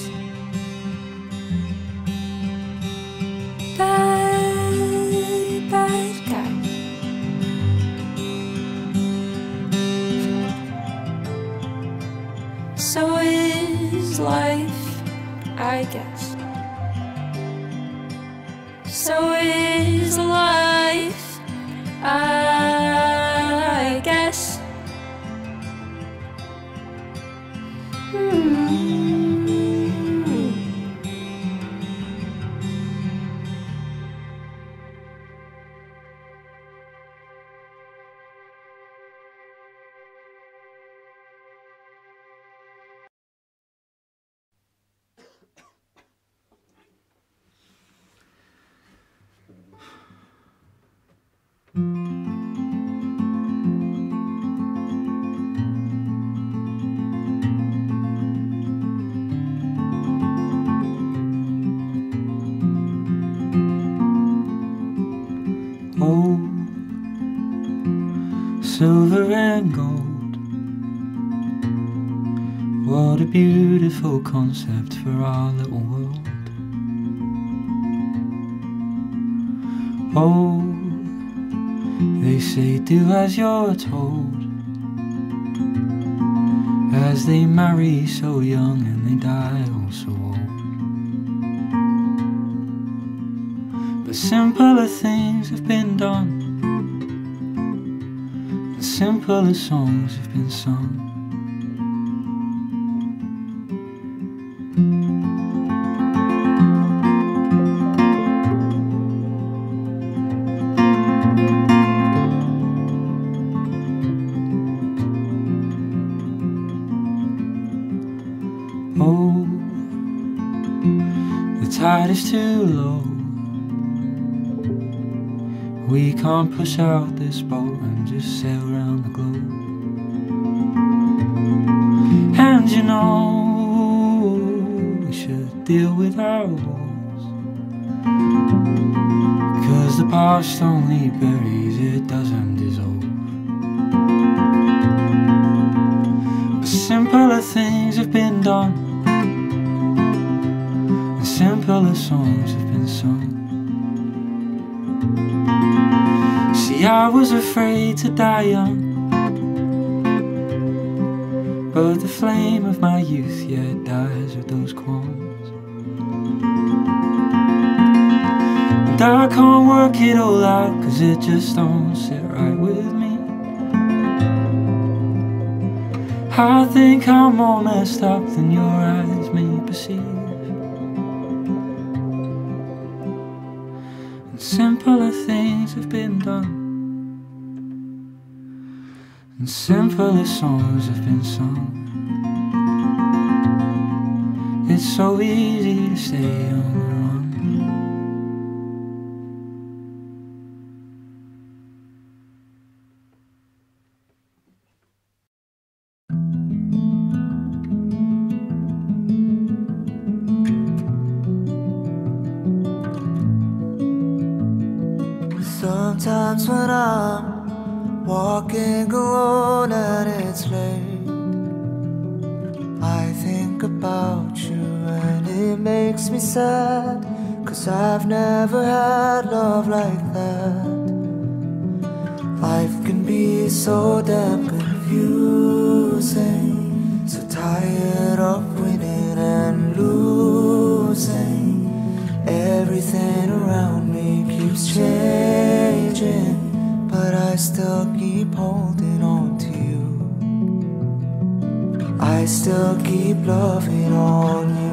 Bad guys. is life, I guess. So is life, I guess. Oh, silver and gold, what a beautiful concept for our little world. Oh, they say do as you're told, as they marry so young and they die all so old. But simpler things have been done, and simpler songs have been sung. Oh, the tide is too low, we can't push out this boat and just sail around the globe. And you know, we should deal with our woes, 'cause the past only buries, it doesn't dissolve. But simpler things have been done, and simpler songs have been sung. See, I was afraid to die young, but the flame of my youth, yeah, dies with those qualms. And I can't work it all out, 'cause it just don't sit right with me. I think I'm more messed up than your eyes may perceive. And simpler things have been done, and simpler songs have been sung. It's so easy to stay on the run. Sometimes when I'm walking alone and it's late, I think about you and it makes me sad, 'cause I've never had love like that. Life can be so damn confusing, so tired of winning and losing. Everything around me keeps changing, but I still keep holding on to you. I still keep loving on you.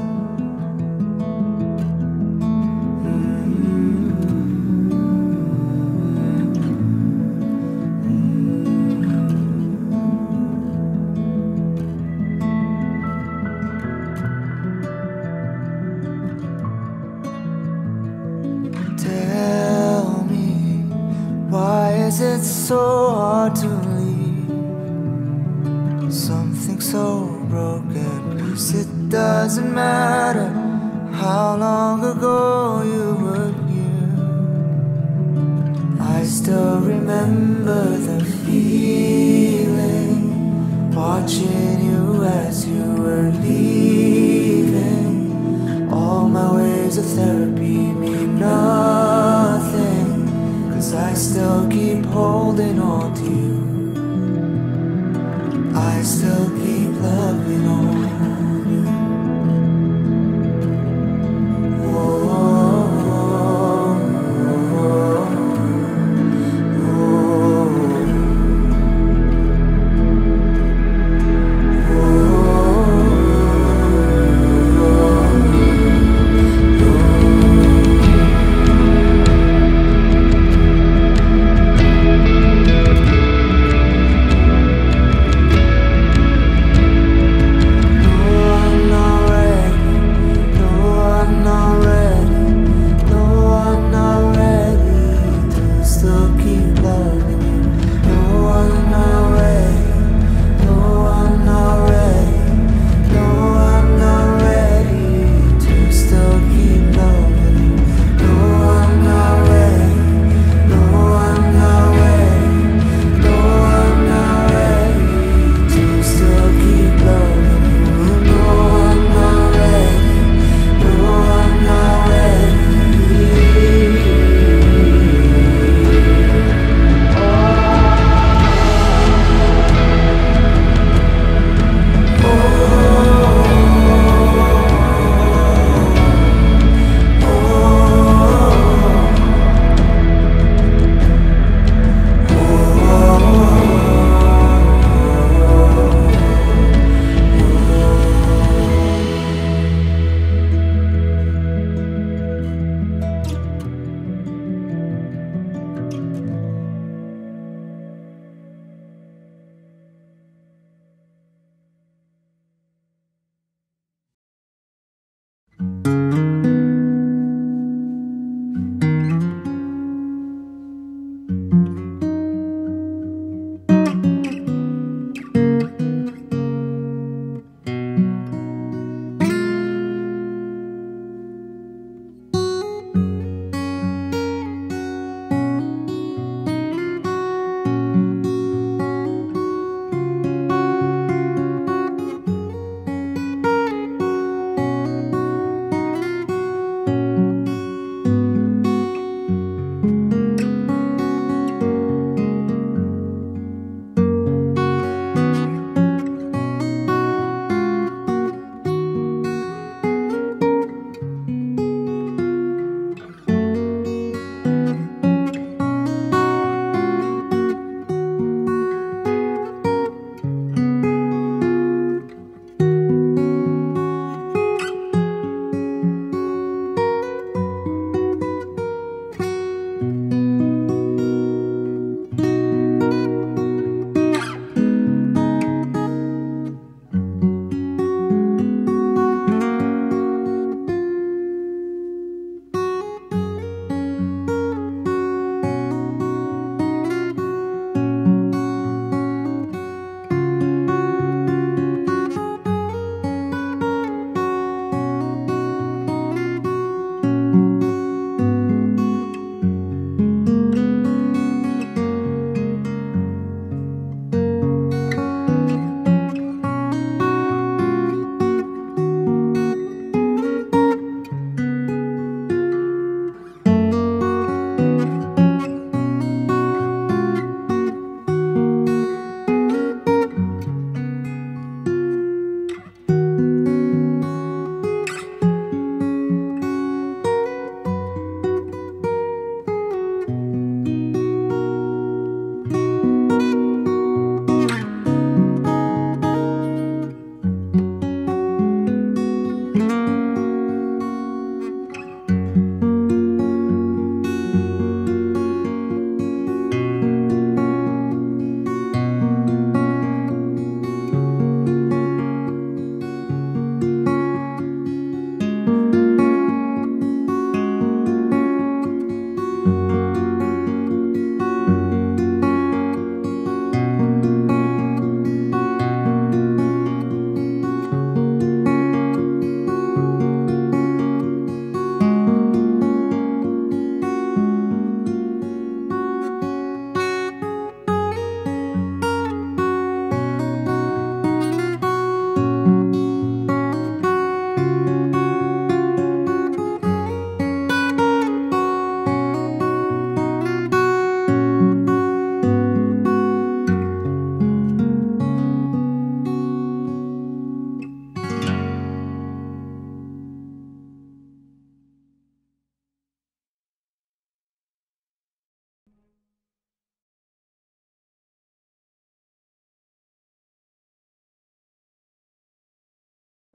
Tell me, why is it so hard to leave something so broken? 'Cause it doesn't matter how long ago you were here, I still remember the feeling, watching you as you were leaving. All my ways of therapy mean nothing, 'cause I still keep holding on to you. I still keep loving on you.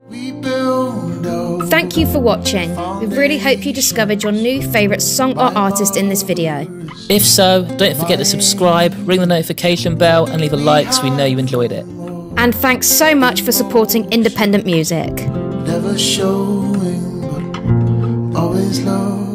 Thank you for watching. We really hope you discovered your new favourite song or artist in this video. If so, don't forget to subscribe, ring the notification bell and leave a like so we know you enjoyed it. And thanks so much for supporting independent music. Never showing, but always love.